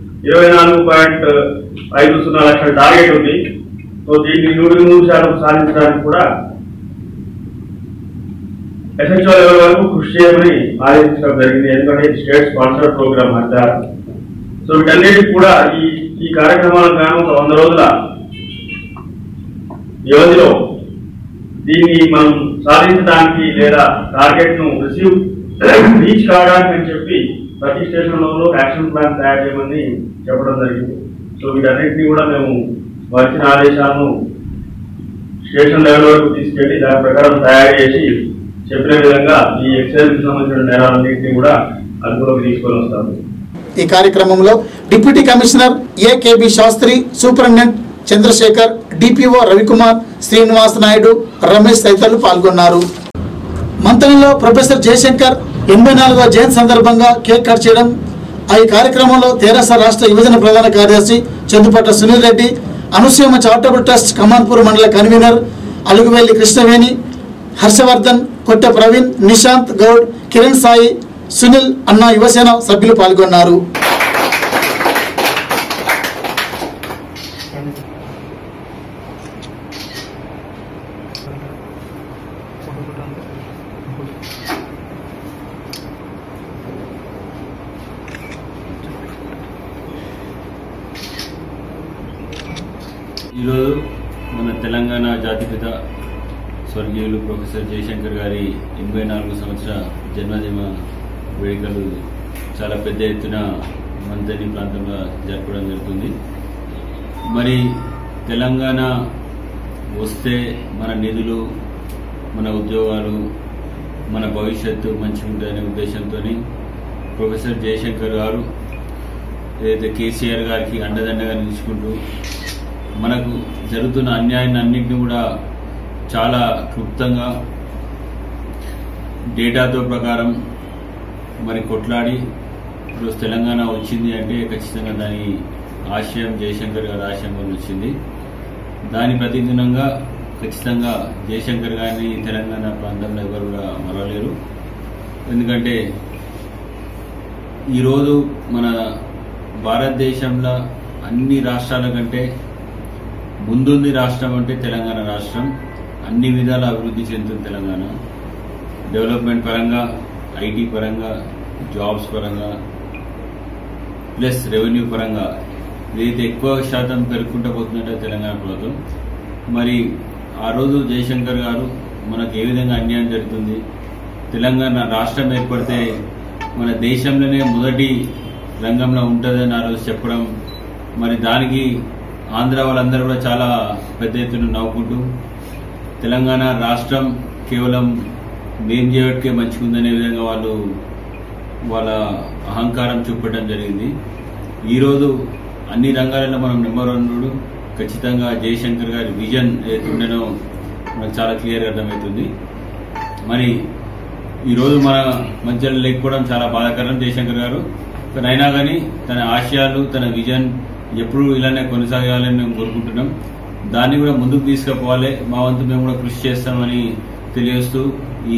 Speaker 20: 24.50 లక్షల టార్గెట్ ఉంది. సో దీన్ని 100% సాధించడానికి కూడా ఎస్హెచ్ఓ లెవెల్ వరకు కృషి చేయమని ఆదేశించడం జరిగింది. ఎందుకంటే ఇది state sponsored programme Harithaharam. So వీటన్నిటికి కూడా ఈ కార్యక్రమాలకు గాను ఒక 100 రోజుల వ్యవధిలో దీన్ని మనం సాధించడానికి లేదా టార్గెట్ ను రీచ్ కావడానికి అని చెప్పి ప్రతి స్టేషన్ లో యాక్షన్ ప్లాన్ తయారు చేయమని చెప్పడం జరిగింది. సో వీటన్నింటినీ కూడా మేము వచ్చిన ఆదేశాలను స్టేషన్ లెవెల్ వరకు తీసుకెళ్లి దాని ప్రకారం తయారు చేసి చెప్పిన విధంగా ఈ ఎక్సైజ్ కి సంబంధించిన నేరాలన్నింటినీ కూడా అదుపులోకి తీసుకొని వస్తాము.
Speaker 1: ఈ కార్యక్రమంలో deputy commissioner AKB Sastry, superintendent Chandrasekhar, DPO Ravikumar, Srinivas Naidu, Ramesh తదితరులు పాల్గొన్నారు. మంతనిలో ప్రొఫెసర్ జయశంకర్ 84వ జయంతి సందర్భంగా కేక్ కట్ చేయడం. ఈ కార్యక్రమంలో తెరాస రాష్ట్ర యువజన ప్రధాన కార్యదర్శి చందుపట్ల సునీల్ రెడ్డి, అనుసూయమ చారిటబుల్ ట్రస్ట్ కమాన్పూర్ మండల కన్వీనర్ అలుగువేలి కృష్ణవేణి, హర్షవర్ధన్, కొట్టె ప్రవీణ్, నిశాంత్ గౌడ్, కిరణ్ సాయి, సునీల్, అన్నా యువసేన సభ్యులు పాల్గొన్నారు.
Speaker 21: ఈరోజు మన తెలంగాణ జాతిపిత స్వర్గీయులు ప్రొఫెసర్ జయశంకర్ గారి 84 సంవత్సర జన్మదిన వేడుకలు చాలా పెద్ద ఎత్తున మంతని ప్రాంతంలో జరపడం జరుగుతుంది. మరి తెలంగాణ వస్తే మన నిధులు, మన ఉద్యోగాలు, మన భవిష్యత్తు మంచిగా ఉంటుందనే ఉద్దేశంతో ప్రొఫెసర్ జయశంకర్ గారు ఏదైతే కేసీఆర్ గారికి అండదండగా నిలుచుకుంటూ మనకు జరుగుతున్న అన్యాయాన్ని అన్నింటినీ కూడా చాలా క్లుప్తంగా డేటాతో ప్రకారం మరి కొట్లాడి ఈరోజు తెలంగాణ వచ్చింది అంటే ఖచ్చితంగా దాని ఆశయం జయశంకర్ గారి ఆశయం వల్ల వచ్చింది. దాని ప్రతిదినంగా ఖచ్చితంగా జయశంకర్ గారిని తెలంగాణ ప్రాంతంలో ఎవరు కూడా మరవలేరు. ఎందుకంటే ఈరోజు మన భారతదేశంలో అన్ని రాష్ట్రాల కంటే ముందుంది రాష్ట్రం అంటే తెలంగాణ రాష్ట్రం. అన్ని విధాల అభివృద్ధి చెందుతుంది తెలంగాణ. డెవలప్మెంట్ పరంగా, ఐటీ పరంగా, జాబ్స్ పరంగా, ప్లస్ రెవెన్యూ పరంగా ఏదైతే ఎక్కువ శాతం పెరుగుకుంటూ పోతుందంటే తెలంగాణ ప్రభుత్వం. మరి ఆ రోజు జయశంకర్ గారు మనకు ఏ విధంగా అన్యాయం జరుగుతుంది, తెలంగాణ రాష్ట్రం ఏర్పడితే మన దేశంలోనే మొదటి రంగంలో ఉంటుందని ఆ రోజు చెప్పడం, మరి దానికి ఆంధ్ర వాళ్ళందరూ కూడా చాలా పెద్ద ఎత్తున నవ్వుకుంటూ తెలంగాణ రాష్ట్రం కేవలం మేం చేయబట్టే మంచిగుందనే విధంగా వాళ్ళు వాళ్ళ అహంకారం చూపడం జరిగింది. ఈరోజు అన్ని రంగాలలో మనం నెంబర్ 1 ఖచ్చితంగా జయశంకర్ గారి విజన్ ఏదైతుండేనో మనకు చాలా క్లియర్గా అర్థమవుతుంది. మరి ఈరోజు మన మధ్యలో లేకపోవడం చాలా బాధాకరం జయశంకర్ గారు. కానీ అయినా కానీ తన ఆశయాలు, తన విజన్ ఎప్పుడు ఇలానే కొనసాగాలని మేము కోరుకుంటున్నాం. దాన్ని కూడా ముందుకు తీసుకుపోవాలి. మా వంతు మేము కూడా కృషి చేస్తామని తెలియజేస్తూ ఈ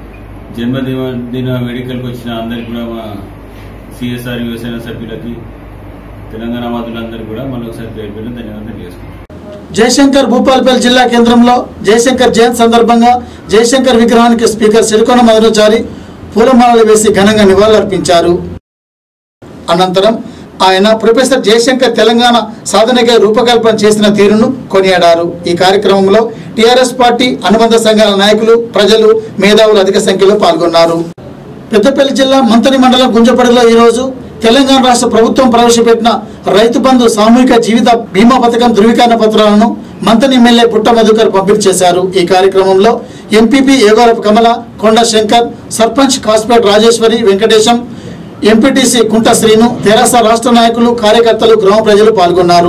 Speaker 21: జన్మదిన వేడుకలకు వచ్చిన అందరికీ కూడా మా సిఎస్ఆర్ యువసేన సభ్యులకి, తెలంగాణ వాదులందరూ కూడా మరొకసారి పేరు పేరు ధన్యవాదాలు తెలియజేసుకుంటాం.
Speaker 1: జయశంకర్ భూపాలపల్లి జిల్లా కేంద్రంలో జయశంకర్ జయంతి సందర్భంగా జయశంకర్ విగ్రహానికి స్పీకర్ సిరికొన మధుచారి పూలమాలలు వేసి ఘనంగా నివాళులర్పించారు. అనంతరం ఆయన ప్రొఫెసర్ జయశంకర్ తెలంగాణ సాధనకై రూపకల్పన చేసిన తీరును కొనియాడారు. ఈ కార్యక్రమంలో టీఆర్ఎస్ పార్టీ అనుబంధ సంఘాల నాయకులు, ప్రజలు, మేధావులు అధిక సంఖ్యలో పాల్గొన్నారు. పెద్దపల్లి జిల్లా మంతని మండలం గుంజపడిలో ఈరోజు తెలంగాణ రాష్ట్ర ప్రభుత్వం ప్రవేశపెట్టిన రైతు బంధు సామూహిక జీవిత బీమా పథకం ధృవీకరణ పత్రాలను మంతని ఎమ్మెల్యే పుట్ట మధుకర్ పంపిణీ చేశారు. ఈ కార్యక్రమంలో ఎంపీపీ ఏగోరపు కమల, కొండ శంకర్, సర్పంచ్ కాస్పేట్ రాజేశ్వరి, వెంకటేశం, ఎంపీటీసీ కుంట శ్రీను, తెరాస రాష్ట్ర నాయకులు, కార్యకర్తలు, గ్రామ ప్రజలు పాల్గొన్నారు.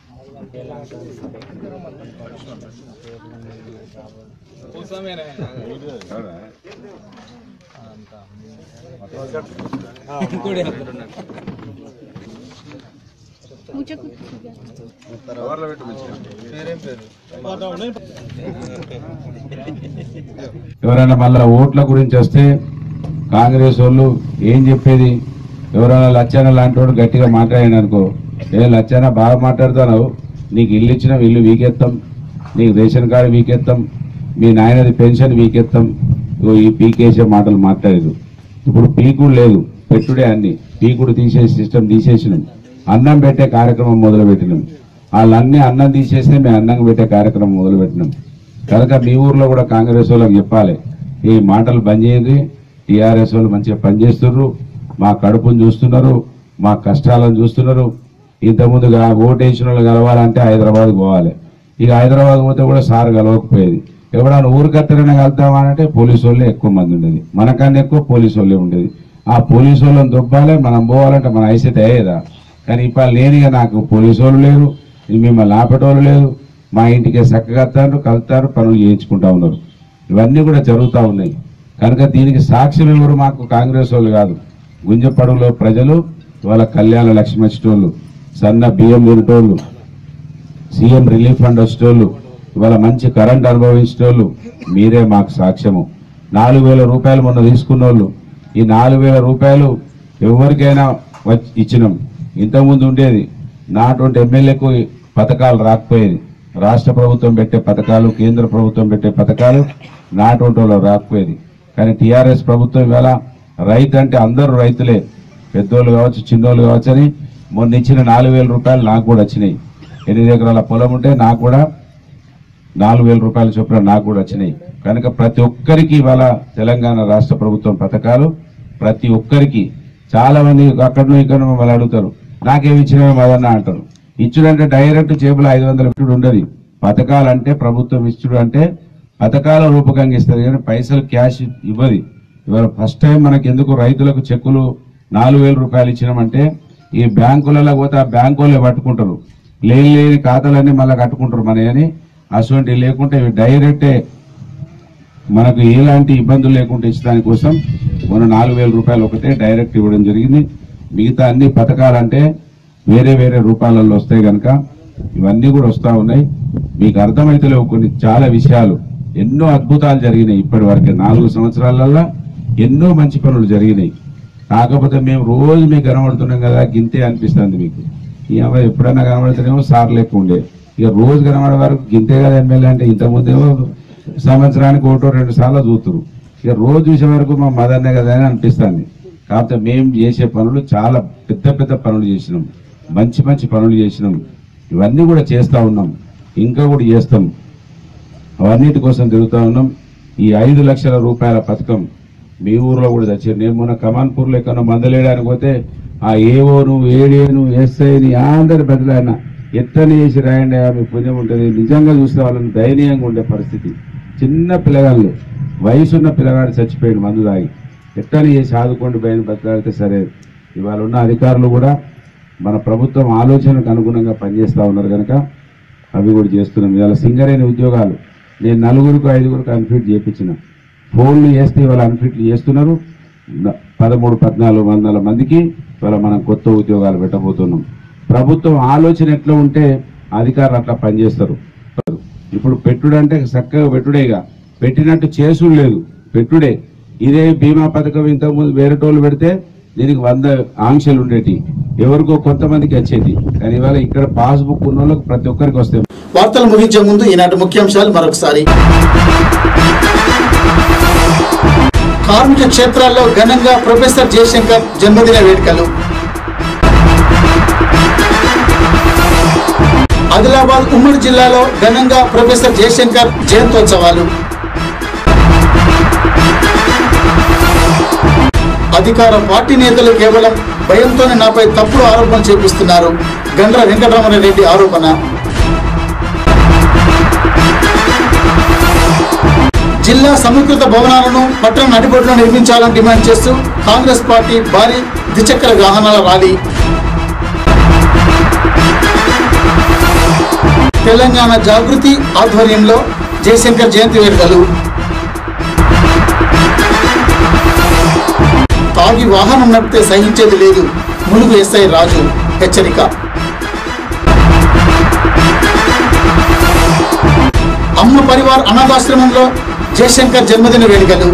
Speaker 2: ఎవరైనా మళ్ళా ఓట్ల గురించి వస్తే కాంగ్రెస్ వాళ్ళు ఏం చెప్పేది, ఎవరైనా లచ్చన లాంటి వాడు గట్టిగా మాట్లాడాను అనుకో, ఏ లచ్చన బాగా మాట్లాడుతున్నావు, నీకు ఇల్లు ఇచ్చిన ఇల్లు వీకెత్తాం, నీకు రేషన్ కార్డు వీకెత్తాం, మీ నాయనది పెన్షన్ వీకెత్తాం, ఈ పీకేసే మాటలు మాట్లాడేది. ఇప్పుడు పీకుడు లేదు, పెట్టుడే అన్ని, పీకుడు తీసేసి సిస్టమ్ తీసేసినాం, అన్నం పెట్టే కార్యక్రమం మొదలుపెట్టినాం. వాళ్ళన్నీ అన్నం తీసేస్తే మేము అన్నం పెట్టే కార్యక్రమం మొదలుపెట్టినాం. కనుక మీ ఊర్లో కూడా కాంగ్రెస్ వాళ్ళకి చెప్పాలి, ఈ మాటలు బంద్ చేయండి, టీఆర్ఎస్ వాళ్ళు మంచిగా పనిచేస్తున్నారు, మా కడుపును చూస్తున్నారు, మా కష్టాలను చూస్తున్నారు. ఇంతకుముందుగా ఓటేసిన వాళ్ళు కలవాలంటే హైదరాబాద్ పోవాలి, ఇక హైదరాబాద్ పోతే కూడా సార్ కలవకపోయేది. ఎవడన్నా ఊరికత్తరైనా కలుద్దామనంటే పోలీసు వాళ్ళే ఎక్కువ మంది ఉండేది, మనకన్నా ఎక్కువ పోలీసు వాళ్ళే ఉండేది. ఆ పోలీసు వాళ్ళని దొబ్బాలి, మనం పోవాలంటే మన ఐసెట్ అయ్యేదా? కానీ ఇప్పుడు లేనిగా నాకు పోలీసు వాళ్ళు లేరు, మిమ్మల్ని ఆపేటోళ్ళు లేరు, మా ఇంటికి చక్కగా కలుతారు, పనులు చేయించుకుంటా ఉన్నారు. ఇవన్నీ కూడా జరుగుతూ ఉన్నాయి. కనుక దీనికి సాక్ష్యం ఎవరు? మాకు కాంగ్రెస్ వాళ్ళు కాదు, గుంజపడుగులో ప్రజలు, వాళ్ళ కళ్యాణ లక్ష్మి వచ్చేటోళ్ళు, సన్న బియ్యం తినేటోళ్ళు, సీఎం రిలీఫ్ ఫండ్ వచ్చేటోళ్ళు, ఇవాళ మంచి కరెంట్ అనుభవించేటోళ్ళు మీరే మాకు సాక్ష్యము. 4,000 రూపాయలు మొన్న తీసుకున్న వాళ్ళు, ఈ 4,000 రూపాయలు ఎవరికైనా ఇచ్చినాం. ఇంతకుముందు ఉండేది నాటువంటి ఎమ్మెల్యేకు పథకాలు రాకపోయేది, రాష్ట్ర ప్రభుత్వం పెట్టే పథకాలు, కేంద్ర ప్రభుత్వం పెట్టే పథకాలు నాటువంటి వాళ్ళు రాకపోయేది. కానీ టీఆర్ఎస్ ప్రభుత్వం ఇవాళ రైతు అంటే అందరూ రైతులే, పెద్దోళ్ళు కావచ్చు చిన్నోళ్ళు కావచ్చు అని మొన్న ఇచ్చిన 4,000 రూపాయలు నాకు కూడా వచ్చినాయి. 8 ఎకరాల పొలం ఉంటే నాకు కూడా 4,000 రూపాయల చొప్పున నాకు కూడా వచ్చినాయి. కనుక ప్రతి ఒక్కరికి ఇవాళ తెలంగాణ రాష్ట్ర ప్రభుత్వం పథకాలు ప్రతి ఒక్కరికి. చాలా మంది అక్కడనో ఇక్కడ వాళ్ళు అడుగుతారు, నాకేమి ఇచ్చినా మదన్నా అంటారు. ఇచ్చుడంటే డైరెక్ట్ చేపలు 500 ఇచ్చుడు ఉండదు. పథకాలు అంటే ప్రభుత్వం ఇచ్చుడు అంటే పథకాల రూపకంగా ఇస్తారు, కానీ పైసలు క్యాష్ ఇవ్వదు. ఇవాళ ఫస్ట్ టైం మనకి ఎందుకు రైతులకు చెక్కులు 4,000 రూపాయలు ఇచ్చినామంటే, ఈ బ్యాంకులలో పోతే ఆ బ్యాంకు వాళ్ళే పట్టుకుంటారు, లేని ఖాతాలన్నీ మళ్ళీ కట్టుకుంటారు మనయని. అటువంటి లేకుంటే ఇవి డైరెక్టే మనకు ఎలాంటి ఇబ్బందులు లేకుండా ఇచ్చడానికి కోసం మన 4,000 రూపాయలు ఒకటే డైరెక్ట్ ఇవ్వడం జరిగింది. మిగతా అన్ని పథకాలంటే వేరే వేరే రూపాలలో వస్తాయి కనుక ఇవన్నీ కూడా వస్తూ ఉన్నాయి. మీకు అర్థమైతే లేవు కొన్ని చాలా విషయాలు, ఎన్నో అద్భుతాలు జరిగినాయి ఇప్పటి వరకే. 4 సంవత్సరాలలో ఎన్నో మంచి పనులు జరిగినాయి. కాకపోతే మేము రోజు మీకు కనబడుతున్నాం కదా, గింతే అనిపిస్తుంది మీకు. ఈ అమ్మాయి ఎప్పుడైనా కనబడితేనేమో సార్లు ఎక్కువ ఉండే, ఇక రోజు కనబడే వరకు గింతే కదా ఎమ్మెల్యే అంటే. ఇంతకుముందేమో సంవత్సరానికి 1-2 సార్లు చూతురు, ఇక రోజు చూసే వరకు మా మదన్నే కదా అని అనిపిస్తుంది. కాకపోతే మేము చేసే పనులు చాలా పెద్ద పెద్ద పనులు చేసినాం, మంచి మంచి పనులు చేసినాం. ఇవన్నీ కూడా చేస్తూ ఉన్నాం, ఇంకా కూడా చేస్తాం. అవన్నిటి కోసం తిరుగుతూ ఉన్నాం. ఈ 5 లక్షల రూపాయల పథకం మీ ఊర్లో కూడా తెచ్చారు. నేను మొన్న కమాన్పూర్లో ఎక్కడో మందలేయడానికి పోతే ఆ ఏఓను ఏడేను ఎస్ఐని అందరి బదులైనా ఎత్తని చేసి రాయండి, మీ పుణ్యం ఉంటుంది. నిజంగా చూస్తే వాళ్ళని దయనీయంగా ఉండే పరిస్థితి. చిన్న పిల్లగాళ్ళు, వయసున్న పిల్లగాడు చచ్చిపోయాడు మందు తాగి. ఎత్తని చేసి ఆదుకోండి భయం బతలాడితే సరే. ఇవాళ ఉన్న అధికారులు కూడా మన ప్రభుత్వం ఆలోచనకు అనుగుణంగా పనిచేస్తూ ఉన్నారు కనుక అవి కూడా చేస్తున్నాం. ఇవాళ సింగరేణి ఉద్యోగాలు నేను 4-5 అన్ఫిట్ చేయించిన, ఫోన్లు చేస్తే ఇవాళ అన్ఫిట్లు చేస్తున్నారు. 13-14 వందల మందికి ఇవాళ మనం కొత్త ఉద్యోగాలు పెట్టబోతున్నాం. ప్రభుత్వం ఆలోచన ఎట్లా ఉంటే అధికారులు అట్లా పనిచేస్తారు. ఇప్పుడు పెట్టుడంటే చక్కగా పెట్టుడేగా, పెట్టినట్టు చేసుడు లేదు, పెట్టుడే. ఇదే బీమా పథకం ఇంతకుముందు వేరేటోళ్ళు పెడితే దీనికి 100 ఆంక్షలు ఉండేటి, ఎవరికో కొంతమందికి వచ్చేది. కానీ ఇవాళ ఇక్కడ పాస్బుక్ ఉన్న వాళ్ళకి ప్రతి ఒక్కరికి వస్తాయి.
Speaker 1: వార్తలు ముగించే ముందు ఈనాటి ముఖ్యాంశాలు మరొకసారి. కార్మిక క్షేత్రాల్లో ఘనంగా ప్రొఫెసర్ జయశంకర్ జన్మదిన వేడుకలు. ఆదిలాబాద్ ఉమ్మడి జిల్లాలో ఘనంగా ప్రొఫెసర్ జయశంకర్ జయంతోత్సవాలు. అధికార పార్టీ నేతలు కేవలం భయంతోనే నాపై తప్పుడు ఆరోపణలు చేపిస్తున్నారు, గండ్ర వెంకటరమణారెడ్డి ఆరోపణ. జిల్లా సమీకృత భవనాలను పట్టణ నడిబొడ్లో నిర్మించాలని డిమాండ్ చేస్తూ కాంగ్రెస్ పార్టీ భారీ ద్విచక్ర వాహనాల ర్యాలీ. తెలంగాణ జాగృతి ఆధ్వర్యంలో జయశంకర్ జయంతి వేడుకలు. తాగి వాహనం నడిపితే సహించేది లేదు, ములుగు ఎస్ఐ రాజు హెచ్చరిక. అమ్మ పరివార్ అనాథాశ్రమంలో జయశంకర్ జన్మదిన వేడుకలు.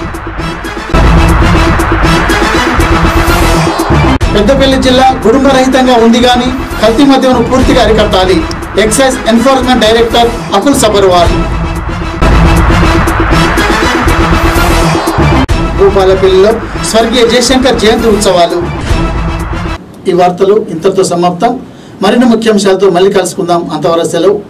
Speaker 1: పెద్దపల్లి జిల్లా కుటుంబ రహితంగా ఉంది గాని కల్తీ మద్యమును పూర్తిగా అరికట్టాలి. Excise enforcement director Akul Sabharwal. భూపాలపల్లిలో స్వర్గీయ జయశంకర్ జయంతి ఉత్సవాలు. ఈ వార్తలు ఇంతటితో సమాప్తం. మరిన్ని ముఖ్యాంశాలతో మళ్ళీ కలుసుకుందాం. అంతవరకు సెలవు.